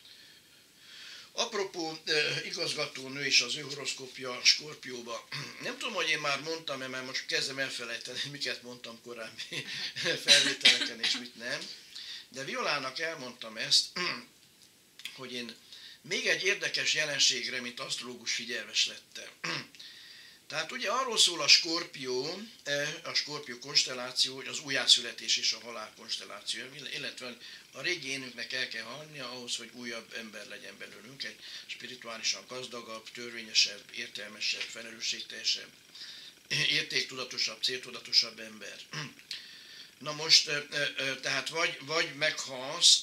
Apropó igazgatónő és az ő horoszkópja Skorpióba. Nem tudom, hogy én már mondtam-e, mert most kezdem elfelejteni, miket mondtam korábbi felvételeken és mit nem. De Violának elmondtam ezt, hogy én még egy érdekes jelenségre, mint asztrológus figyelmes lettem. Tehát ugye arról szól a Skorpió konstelláció, hogy az újjászületés és a halál konstelláció, illetve a régi énünknek el kell halnia ahhoz, hogy újabb ember legyen belőlünk, egy spirituálisan gazdagabb, törvényesebb, értelmesebb, felelősségteljesebb, értéktudatosabb, céltudatosabb ember. Na most, tehát vagy meghalsz,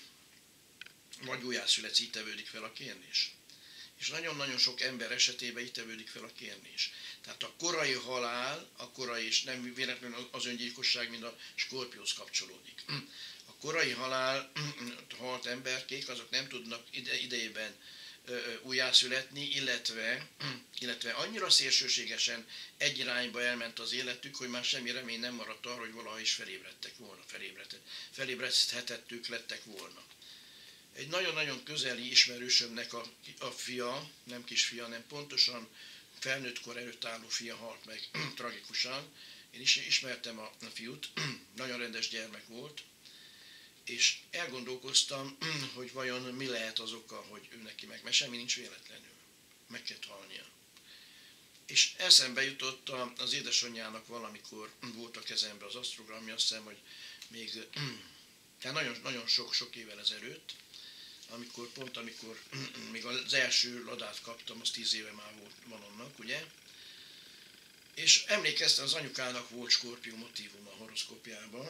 vagy újjászületsz, így tevődik fel a kérdés. És nagyon-nagyon sok ember esetében így tevődik fel a kérdés. Tehát a korai halál, és nem véletlenül az öngyilkosság, mint a Skorpióhoz kapcsolódik. A korai halál, halt emberkék, azok nem tudnak idejében újjászületni, illetve annyira szélsőségesen egy irányba elment az életük, hogy már semmi remény nem maradt arra, hogy valaha is felébredtek volna, felébreszthetettük lettek volna. Egy nagyon-nagyon közeli ismerősömnek a fia, nem kisfia, hanem pontosan felnőtt kor előtt álló fia halt meg tragikusan. Én is ismertem a fiút, nagyon rendes gyermek volt, és elgondolkoztam, hogy vajon mi lehet az oka, hogy ő neki meg, mert semmi nincs véletlenül. Meg kellett halnia. És eszembe jutott az édesanyjának valamikor volt a kezembe az asztrogramja, azt hiszem, hogy még nagyon, nagyon sok évvel ezelőtt, amikor még az első ladát kaptam, az 10 éve már van annak, ugye? És emlékeztem, az anyukának volt Skorpió motívum a horoszkópjában,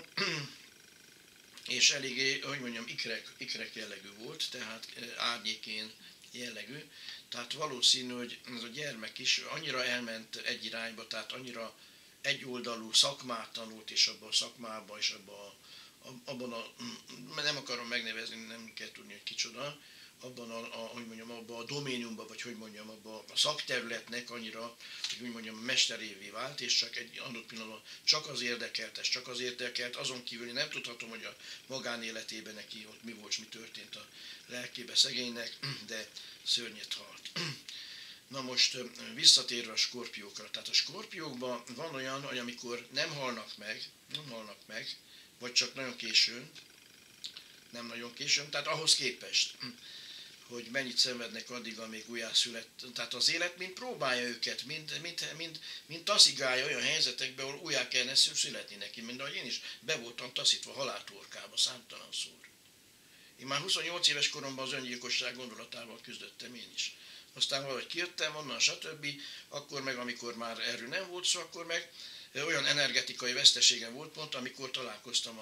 és eléggé, hogy mondjam, ikrek jellegű volt, tehát árnyékén jellegű. Tehát valószínű, hogy ez a gyermek is annyira elment egy irányba, tehát annyira egyoldalú szakmát tanult, és abban a szakmában, és abban nem akarom megnevezni, nem kell tudni, hogy kicsoda, abban abban a doméniumban, vagy hogy mondjam, abban a szakterületnek annyira, hogy úgy mondjam, mesterévé vált, és csak egy adott pillanatban csak az érdekelt, azon kívül én nem tudhatom, hogy a magánéletében neki ott mi volt, mi történt a lelkébe szegénynek, de szörnyet halt. Na most visszatérve a skorpiókra, tehát a skorpiókban van olyan, hogy amikor nem halnak meg, vagy csak nagyon későn, nem nagyon későn, tehát ahhoz képest, hogy mennyit szenvednek addig, amíg újjászület. Tehát az élet mind próbálja őket, mind taszigálja olyan helyzetekbe, ahol újjá kellene születni neki, mint ahogy én is be voltam taszítva haláltorkába számtalanszor. Én már 28 éves koromban az öngyilkosság gondolatával küzdöttem én is. Aztán valahogy kijöttem onnan, stb. Akkor meg, amikor már erről nem volt szó, akkor meg olyan energetikai veszteségem volt pont, amikor találkoztam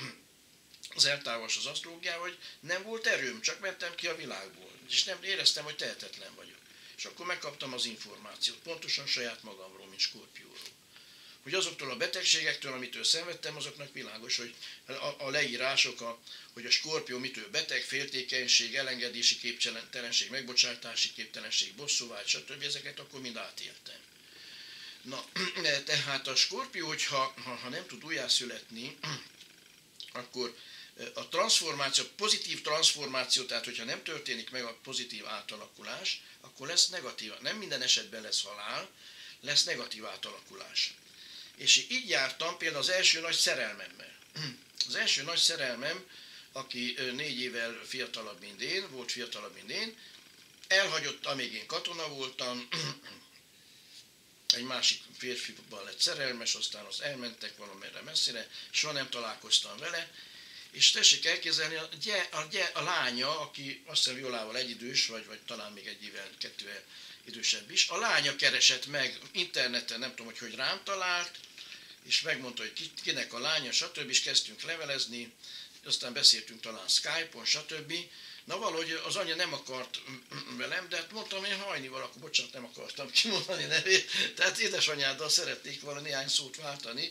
az eltávolás az asztrológiával, hogy nem volt erőm, csak mentem ki a világból, és nem éreztem, hogy tehetetlen vagyok. És akkor megkaptam az információt, pontosan saját magamról, mint Skorpióról. Hogy azoktól a betegségektől, amitől szenvedtem, azoknak világos, hogy a leírások, hogy a Skorpió mitől beteg, féltékenység, elengedési képtelenség, megbocsátási képtelenség, bosszúvágy, stb. Ezeket akkor mind átéltem. Na, tehát a Skorpió, hogyha nem tud újjászületni, akkor a transformáció, pozitív transformáció, tehát hogyha nem történik meg a pozitív átalakulás, akkor lesz negatív. Nem minden esetben lesz halál, lesz negatív átalakulás. És így jártam például az első nagy szerelmemmel. Az első nagy szerelmem, aki 4 évvel fiatalabb, mint én, volt fiatalabb, mint én, elhagyott, amíg én katona voltam, egy másik férfiban lett szerelmes, aztán az elmentek valamerre messzire, soha nem találkoztam vele, és tessék elképzelni, a lánya, aki azt hiszem Violával egyidős, vagy talán még 1 évvel, 2 idősebb is, a lánya keresett meg interneten, nem tudom, hogy rám talált, és megmondta, hogy kinek a lánya, stb. És kezdtünk levelezni, aztán beszéltünk talán Skype-on, stb. Na valahogy az anya nem akart velem, de hát mondtam, én Hajnival, akkor bocsánat, nem akartam kimondani nevét, tehát édesanyáddal szeretnék volna néhány szót váltani.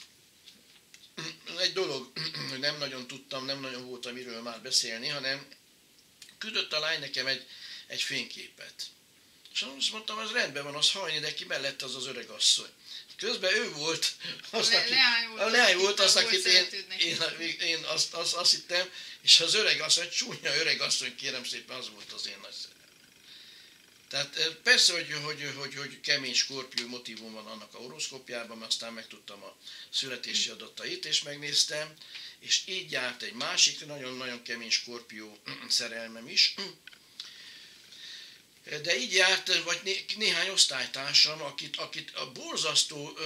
Egy dolog, hogy nem nagyon tudtam, nem nagyon voltam miről már beszélni, hanem küldött a lány nekem egy fényképet. És azt mondtam, az rendben van, az Hajni, de ki mellett az öregasszony. Közben ő volt, a leány volt az, akit én azt hittem, és az öregasszony, csúnya öregasszony, kérem szépen, az volt az én nagy szerelem. Tehát persze, hogy kemény skorpió motívum van annak a horoszkópjában, aztán megtudtam a születési adatait, és megnéztem, és így járt egy másik nagyon-nagyon kemény skorpió szerelmem is. De így járt, vagy néhány osztálytársam, akit a borzasztó,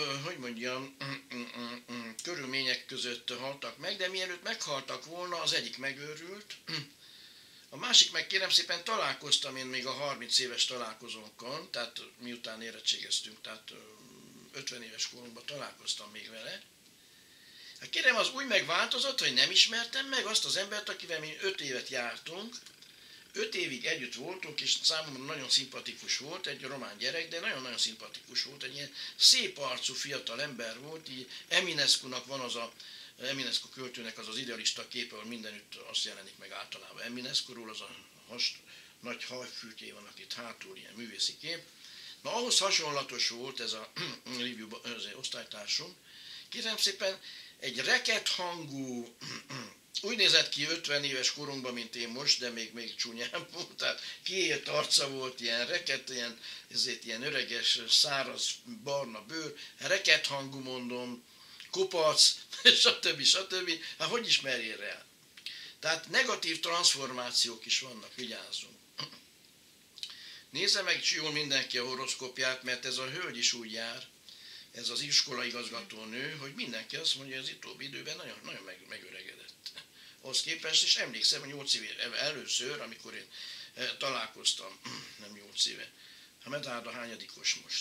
körülmények között haltak meg, de mielőtt meghaltak volna, az egyik megőrült, a másik meg kérem szépen találkoztam én még a 30 éves találkozónkon, tehát miután érettségeztünk, tehát 50 éves korunkban találkoztam még vele. Hát kérem, az úgy megváltozott, hogy nem ismertem meg azt az embert, akivel mi 5 évet jártunk, 5 évig együtt voltunk, és számomra nagyon szimpatikus volt, egy román gyerek, de nagyon-nagyon szimpatikus volt, egy ilyen szép arcú fiatal ember volt, így Eminescu-nak van az Eminescu költőnek az idealista képe, ahol mindenütt azt jelenik meg általában Eminescu-ról, az a nagy hajfűtjé vannak itt hátul, ilyen művészi kép. Na, ahhoz hasonlatos volt ez a osztálytársunk. Kérem szépen, egy reket hangú, úgy nézett ki 50 éves korunkban, mint én most, de még csúnyán volt, tehát kiélt arca volt, ilyen reket, ilyen öreges, száraz, barna bőr, reket hangú mondom, kupac, stb. Hát hogy ismerjél rá? Tehát negatív transformációk is vannak, vigyázzunk. Nézze meg jól mindenki a horoszkópját, mert ez a hölgy is úgy jár, ez az iskolaigazgató nő, hogy mindenki azt mondja, hogy az utóbbi időben nagyon megöregedett. Ahhoz képest, és emlékszem, hogy 8 éve először, amikor én találkoztam, nem 8 éve, a Medárda hányadikos most?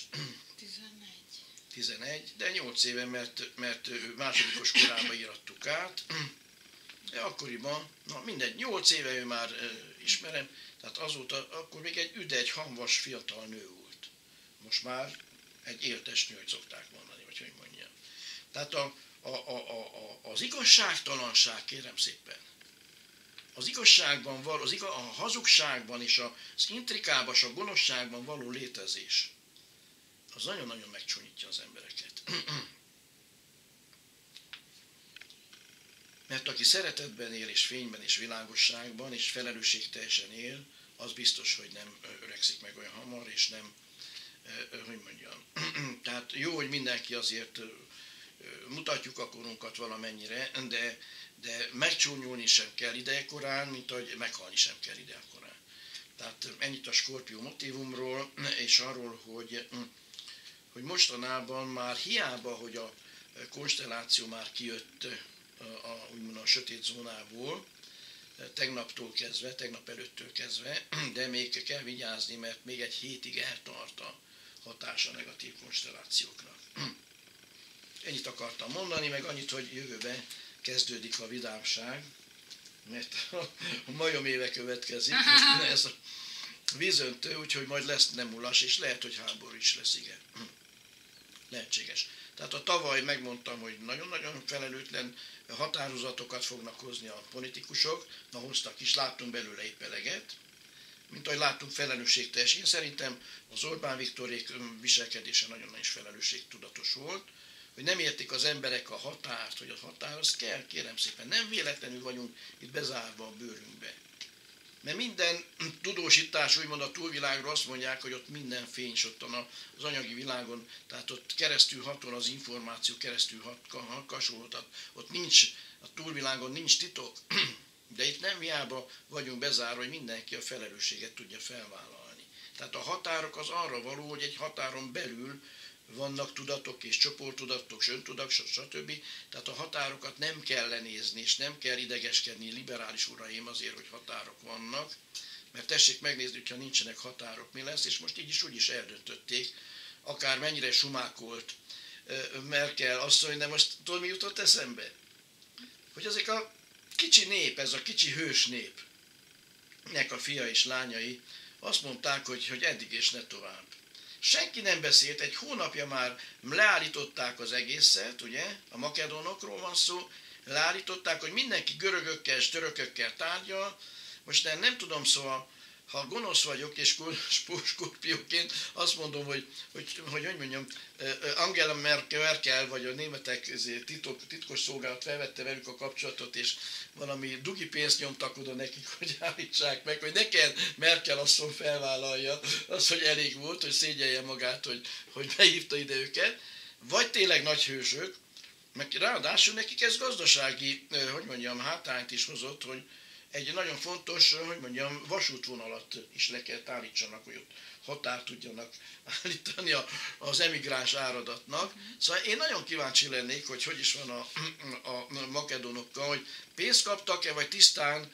11, de 8 éve, mert másodikos korában írattuk át. De akkoriban, na mindegy, 8 éve ő már ismerem, tehát azóta, akkor még egy hamvas fiatal nő volt. Most már egy éltes nő, hogy szokták mondani, vagy hogy mondjam. Tehát az igazságtalanság, kérem szépen, az igazságban való, a hazugságban és az intrikában, a gonoszságban való létezés, az nagyon-nagyon megcsúnyítja az embereket. Mert aki szeretetben él, és fényben, és világosságban, és felelősségteljesen él, az biztos, hogy nem öregszik meg olyan hamar, és nem, hogy mondjam. Tehát jó, hogy mindenki azért mutatjuk a korunkat valamennyire, de megcsúnyulni sem kell idejekorán, mint ahogy meghalni sem kell idejekorán. Tehát ennyit a skorpió motívumról, és arról, hogy mostanában már hiába, hogy a konstelláció már kijött úgymond a sötét zónából, tegnap előttől kezdve, de még kell vigyázni, mert még egy hétig eltart a hatása negatív konstellációknak. Ennyit akartam mondani, meg annyit, hogy jövőben kezdődik a vidámság, mert a majom éve következik, ez a vízöntő, úgyhogy majd lesz nemulas, és lehet, hogy háború is lesz, igen. Lehetséges. Tehát a tavaly megmondtam, hogy nagyon-nagyon felelőtlen határozatokat fognak hozni a politikusok, na hoztak is, láttunk belőle épp eleget, mint ahogy láttunk felelősségteljes. Én szerintem az Orbán Viktorék viselkedése nagyon is felelősségtudatos volt, hogy nem értik az emberek a határt, hogy a határ az kell, kérem szépen. Nem véletlenül vagyunk itt bezárva a bőrünkbe. Mert minden tudósítás, úgymond a túlvilágról azt mondják, hogy ott minden fény, ott az anyagi világon, tehát ott keresztül hatol az információ, keresztül hasonló, ott nincs, a túlvilágon nincs titok. De itt nem hiába vagyunk bezárva, hogy mindenki a felelősséget tudja felvállalni. Tehát a határok az arra való, hogy egy határon belül vannak tudatok és csoporttudatok, öntudatok, stb. Tehát a határokat nem kell lenézni, és nem kell idegeskedni, liberális uraim azért, hogy határok vannak, mert tessék megnézni, hogyha nincsenek határok, mi lesz, és most így is úgy is eldöntötték, akár mennyire sumákolt Merkel asszony, de most tudod, mi jutott eszembe? Hogy ezek a kicsi nép, ez a kicsi hős népnek a fia és lányai azt mondták, hogy eddig és ne tovább. Senki nem beszélt, egy hónapja már leállították az egészet, ugye, a makedónokról van szó, leállították, hogy mindenki görögökkel és törökökkel tárgyal. Most nem tudom, szóval, ha gonosz vagyok és skorpióként azt mondom, hogy mondjam, Angela Merkel vagy a németek titkos szolgálat felvette velük a kapcsolatot, és valami dugi pénzt nyomtak oda nekik, hogy állítsák meg, hogy ne kell Merkel asszony felvállalja az, hogy elég volt, hogy szégyelje magát, hogy behívta ide őket, vagy tényleg nagy hősök, meg ráadásul nekik ez gazdasági, hátrányt is hozott, hogy egy nagyon fontos, vasútvonalat is le kell állítsanak, hogy ott határt tudjanak állítani az emigráns áradatnak. Szóval én nagyon kíváncsi lennék, hogy is van a makedónokkal, hogy pénzt kaptak-e, vagy tisztán,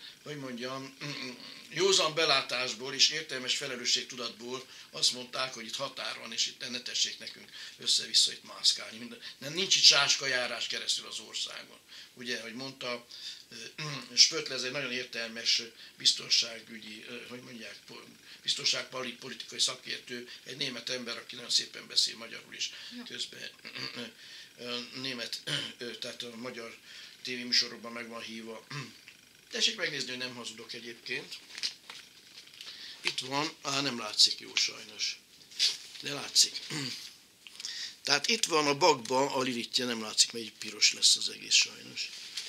józan belátásból és értelmes felelősségtudatból azt mondták, hogy itt határ van, és itt ne tessék nekünk össze-vissza itt mászkálni. Nincs itt sáskajárás keresztül az országon. Ugye, hogy mondta, Spöttl, ez egy nagyon értelmes biztonságügyi, biztonságpolitikai szakértő, egy német ember, aki nagyon szépen beszél magyarul is, közben német, tehát a magyar tévéműsorokban meg van hívva. Tessék megnézni, hogy nem hazudok egyébként. Itt van, nem látszik jó sajnos, de látszik. Tehát itt van a bakba a Lilithje, nem látszik, mert így piros lesz az egész sajnos.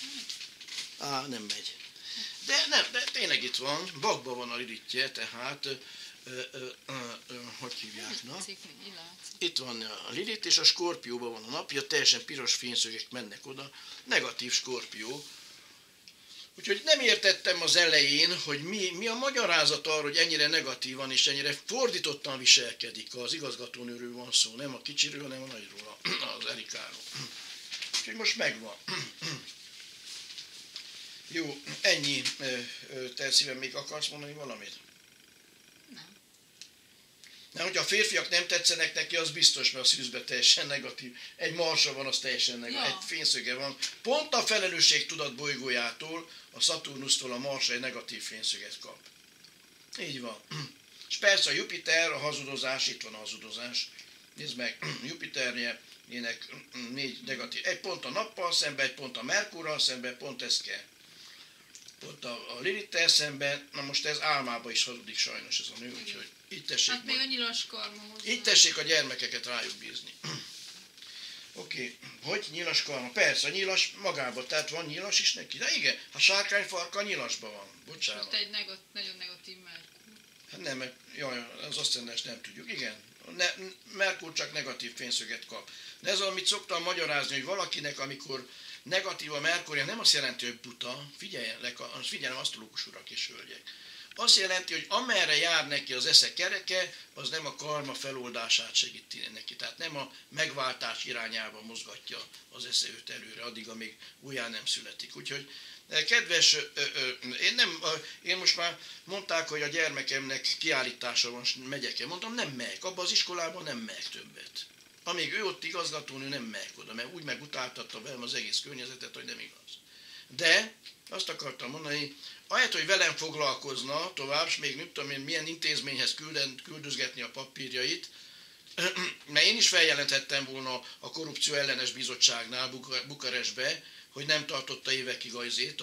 Nem megy. De tényleg itt van, bakba van a Lilithje, tehát, hogy hívják, na? Itt van a Lilith, és a Skorpióban van a napja, teljesen piros fényszögek mennek oda, negatív Skorpió. Úgyhogy nem értettem az elején, hogy mi a magyarázat arra, hogy ennyire negatívan és ennyire fordítottan viselkedik. Az igazgatónőről van szó, nem a kicsiről, hanem a nagyról, az Erikáról. Úgyhogy most megvan. Jó, ennyi. Te szívem, még akarsz mondani valamit? Nem. Nem, hogyha a férfiak nem tetszenek neki, az biztos, mert a szűzben teljesen negatív. Egy marsa van, az teljesen negatív. Ja. Egy fényszöge van. Pont a felelősségtudat bolygójától, a Szaturnusztól a Mars egy negatív fényszöget kap. Így van. És persze a Jupiter, a hazudozás, itt van a hazudozás. Nézd meg, Jupiterje, ének 4 negatív. Egy pont a nappal szemben, egy pont a Merkurral szemben, pont ez kell. Pont a Lilittel szemben, na most ez álmába is hazudik sajnos ez a nő, úgyhogy itt tessék. Hát még a nyilas karma hozzá. Itt tessék a gyermekeket rájuk bízni. Oké, hogy nyilas karma? Persze, a nyilas magában, tehát van nyilas is neki. De igen, a sárkányfarka nyilasban van. Bocsánat. Most egy nagyon negatív Merkur. Hát nem, jaj, az aszcendenst nem tudjuk. Igen, Merkur csak negatív fényszöget kap. De ez, amit szoktam magyarázni, hogy valakinek, amikor negatív a Merkurja, nem azt jelenti, hogy buta, figyeljem asztrológus urak és hölgyek. Azt jelenti, hogy amerre jár neki az esze kereke, az nem a karma feloldását segíti neki. Tehát nem a megváltás irányába mozgatja az esze őt előre, addig, amíg újjá nem születik. Úgyhogy kedves, én most már mondták, hogy a gyermekemnek kiállítása van, megyek-e. Mondtam, nem megyek. Abban az iskolában nem megyek többet. Amíg ő ott igazgatónő, nem megyek oda, mert úgy megutáltatta velem az egész környezetet, hogy nem igaz. De azt akartam mondani, ahelyett, hogy velem foglalkozna tovább, és még nem tudom én milyen intézményhez küldözgetni a papírjait, mert én is feljelenthettem volna a korrupció ellenes bizottságnál Bukarestbe, hogy nem tartotta évekig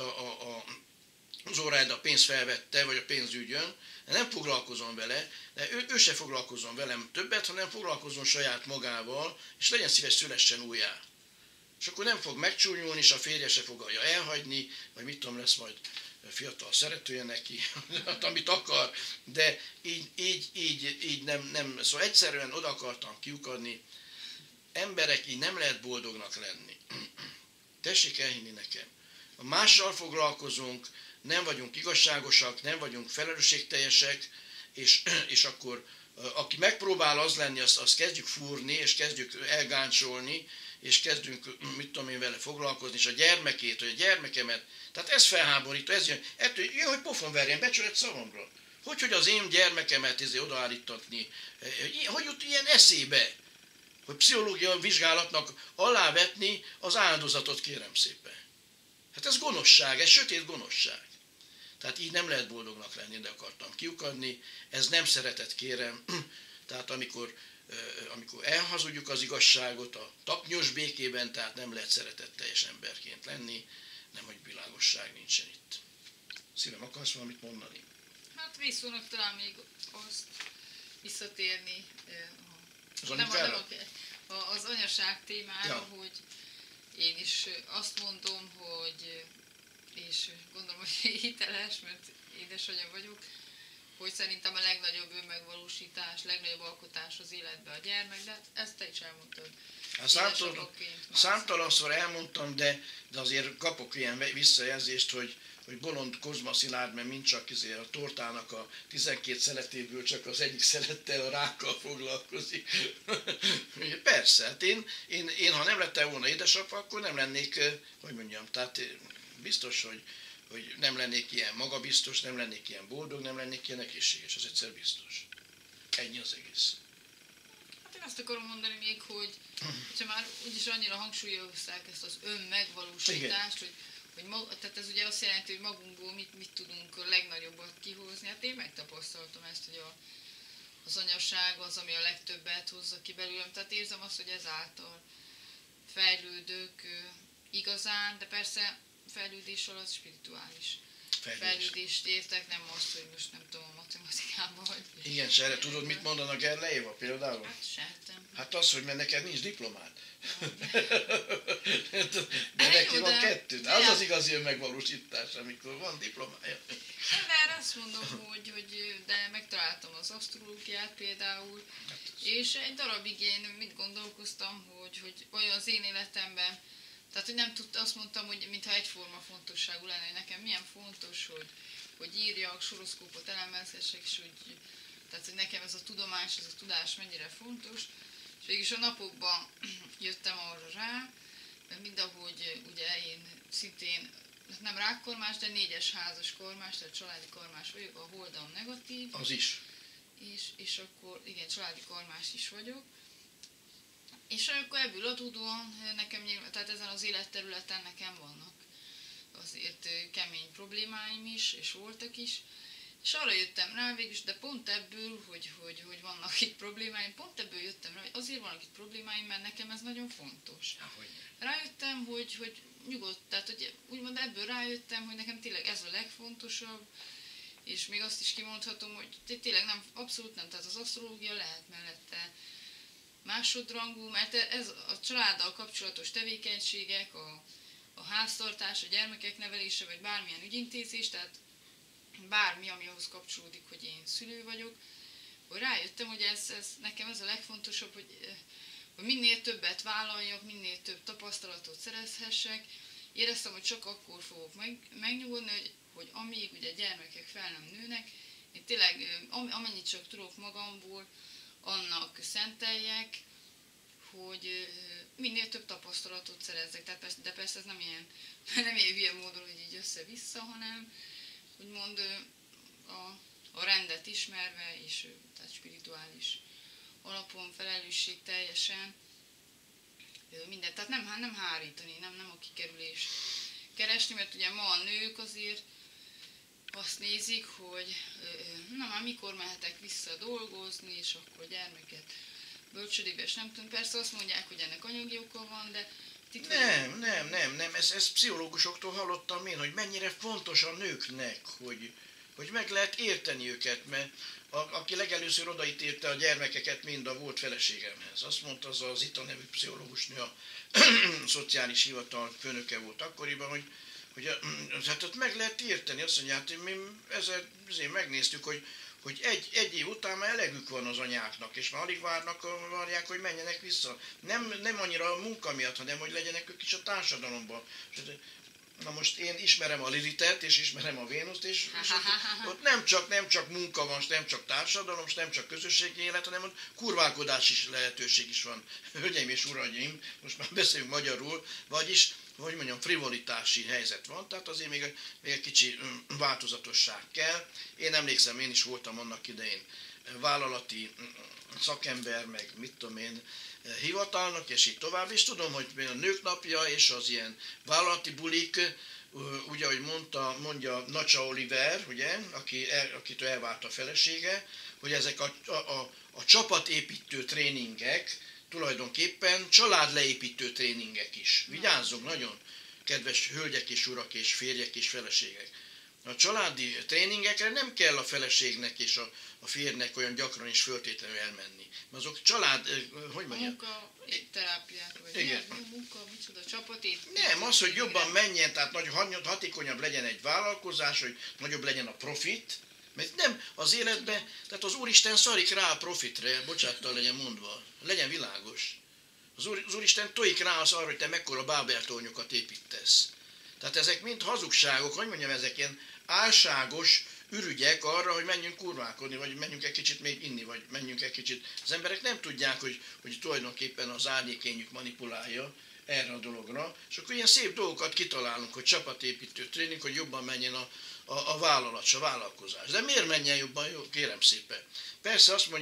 az óráját, a pénzt felvette, vagy a pénzügyön, de nem foglalkozom vele, de ő se foglalkozom velem többet, hanem foglalkozom saját magával, és legyen szíves, szülessen újjá. És akkor nem fog megcsúnyulni, és a férje se fogja elhagyni, vagy mit tudom, lesz majd fiatal szeretője neki, amit akar, de így nem. Szóval egyszerűen oda akartam kiukadni, emberek, így nem lehet boldognak lenni. Tessék elhinni nekem. Ha mással foglalkozunk, nem vagyunk igazságosak, nem vagyunk felelősségteljesek, és akkor aki megpróbál az lenni, azt kezdjük fúrni, és kezdjük elgáncsolni, és kezdünk, mit tudom én, vele foglalkozni, és a gyermekét, vagy a gyermekemet. Tehát ez felháborító, ez jön, hogy pofon verjen, becsület szavamra. Hogy az én gyermekemet odaállítatni, hogy jut ilyen eszébe, hogy pszichológiai vizsgálatnak alávetni az áldozatot, kérem szépen. Hát ez gonoszság, ez sötét gonoszság. Tehát így nem lehet boldognak lenni, de akartam kiukadni. Ez nem szeretet, kérem. Tehát amikor elhazudjuk az igazságot a taknyos békében, tehát nem lehet szeretetteljes emberként lenni, nem, hogy világosság nincsen itt. Szívem, akarsz valamit mondani? Hát visszónak talán még azt visszatérni az anyaság témára, hogy én is azt mondom, hogy, és gondolom, hogy hiteles, mert édesanyja vagyok, hogy szerintem a legnagyobb önmegvalósítás, legnagyobb alkotás az életben a gyermek, de ezt te is elmondtad. Számtalanszor elmondtam, de azért kapok ilyen visszajelzést, hogy bolond Kozma Szilárd, mert mind csak a tortának a 12 szeletéből csak az egyik szelettel, a rákkal foglalkozik. Persze, hát én ha nem lettem volna édesapa, akkor nem lennék, hogy mondjam, tehát biztos, hogy nem lennék ilyen magabiztos, nem lennék ilyen boldog, nem lennék ilyen egészséges, az egyszer biztos. Ennyi az egész. Hát én azt akarom mondani még, hogy már úgyis annyira hangsúlyozták ezt az önmegvalósítást, hogy tehát ez ugye azt jelenti, hogy magunkból mit tudunk a legnagyobbat kihozni. Hát én megtapasztaltam ezt, hogy az anyaság az, ami a legtöbbet hozza ki belőlem. Tehát érzem azt, hogy ezáltal fejlődök igazán, de persze fejlődés alatt spirituális. Fejlődést értek, nem azt, hogy most nem tudom, a matematikában vagy. Igen, se erre tudod, mit mondanak Gerle Éva például? Hát sejtem. Hát az, hogy mert neked nincs diplomád. De neki van kettő. Az az igazi önmegvalósítás, amikor van diplomája. De erre azt mondom, hogy de megtaláltam az asztrológiát például, és egy darabig én mit gondolkoztam, hogy olyan az én életemben, tehát, hogy nem tudta, azt mondtam, hogy mintha egyforma fontosságú lenne, hogy nekem milyen fontos, hogy írjak, soroszkópot elemezhessek, és tehát, hogy nekem ez a tudomás, ez a tudás mennyire fontos. És végülis a napokban jöttem arra rá, mert mindahogy ugye én szintén, nem rákkormás, de 4-es házas kormás, tehát családi kormás vagyok, a holdam negatív. Az is. És akkor igen, családi kormás is vagyok. És akkor ebből adódóan nekem nyilván, tehát ezen az életterületen nekem vannak azért kemény problémáim is, és voltak is. És arra jöttem rá végülis, de pont ebből, hogy vannak itt problémáim, pont ebből jöttem rá, hogy azért vannak itt problémáim, mert nekem ez nagyon fontos. Rájöttem, hogy nyugodt, tehát hogy úgymond ebből rájöttem, hogy nekem tényleg ez a legfontosabb, és még azt is kimondhatom, hogy tényleg nem, abszolút nem, tehát az asztrológia lehet mellette másodrangú, mert ez a családdal kapcsolatos tevékenységek, a háztartás, a gyermekek nevelése, vagy bármilyen ügyintézés, tehát bármi, ami ahhoz kapcsolódik, hogy én szülő vagyok, hogy rájöttem, hogy nekem ez a legfontosabb, hogy minél többet vállaljak, minél több tapasztalatot szerezhessek. Éreztem, hogy csak akkor fogok megnyugodni, hogy amíg ugye gyermekek fel nem nőnek, én tényleg amennyit csak tudok magamból, annak szenteljek, hogy minél több tapasztalatot szerezzek. De persze ez nem ilyen hülye módon, hogy így össze-vissza, hanem úgymond a rendet ismerve, és tehát spirituális alapon felelősség teljesen minden. Tehát nem hárítani, nem a kikerülést keresni, mert ugye ma a nők azért azt nézik, hogy na már mikor mehetek vissza dolgozni, és akkor gyermeket bölcsődébe, és nem tudom. Persze azt mondják, hogy ennek anyagi oka van, de Nem. Ezt pszichológusoktól hallottam én, hogy mennyire fontos a nőknek, hogy hogy meg lehet érteni őket, mert aki legelőször odaítélte a gyermekeket mind a volt feleségemhez. Azt mondta az a Zita nevű pszichológusnő, a szociális hivatal főnöke volt akkoriban, hogy hát ott meg lehet érteni. Azt mondja, hát mi ezért megnéztük, hogy egy év után már elegük van az anyáknak, és már alig várják, hogy menjenek vissza. Nem annyira a munka miatt, hanem hogy legyenek ők is a társadalomban. Na most én ismerem a Lilitet, és ismerem a Vénuszt, és ott nem csak munka van, nem csak társadalom, nem csak közösségi élet, hanem ott kurválkodás is lehetőség is van. Hölgyeim és uraim, most már beszéljünk magyarul, vagyis, hogy mondjam, frivolitási helyzet van, tehát azért még egy kicsi változatosság kell. Én emlékszem, én is voltam annak idején vállalati szakember, meg mit tudom én, hivatalnak, és így tovább, és tudom, hogy a Nők Napja és az ilyen vállalati bulik, ugye, ahogy mondja Nacsa Oliver, ugye, akitől elvált a felesége, hogy ezek a csapatépítő tréningek tulajdonképpen családleépítő tréningek is. Vigyázzunk nagyon, kedves hölgyek és urak és férjek és feleségek. A családi tréningekre nem kell a feleségnek és a férjnek olyan gyakran és föltétlenül elmenni. Azok hogy mondjam? Munkaterápiák, vagy igen. Munka, micsoda, csapatépítés. Nem, az, hogy jobban menjen, tehát hatékonyabb legyen egy vállalkozás, hogy nagyobb legyen a profit, mert nem az életben, tehát az Úristen szarik rá a profitre, bocsánattal legyen mondva, legyen világos. Az Úristen tojik rá az arra, hogy te mekkora bábeltornyokat építesz. Tehát ezek mind hazugságok, hogy mondjam, ezek ilyen álságos ürügyek arra, hogy menjünk kurválkodni, vagy menjünk egy kicsit még inni, vagy menjünk egy kicsit. Az emberek nem tudják, hogy tulajdonképpen az árnyékényük manipulálja erre a dologra, és akkor ilyen szép dolgokat kitalálunk, hogy csapatépítő tréning, hogy jobban menjen a vállalat, a vállalkozás. De miért menjen jobban? Jó, kérem szépen. Persze azt mondja,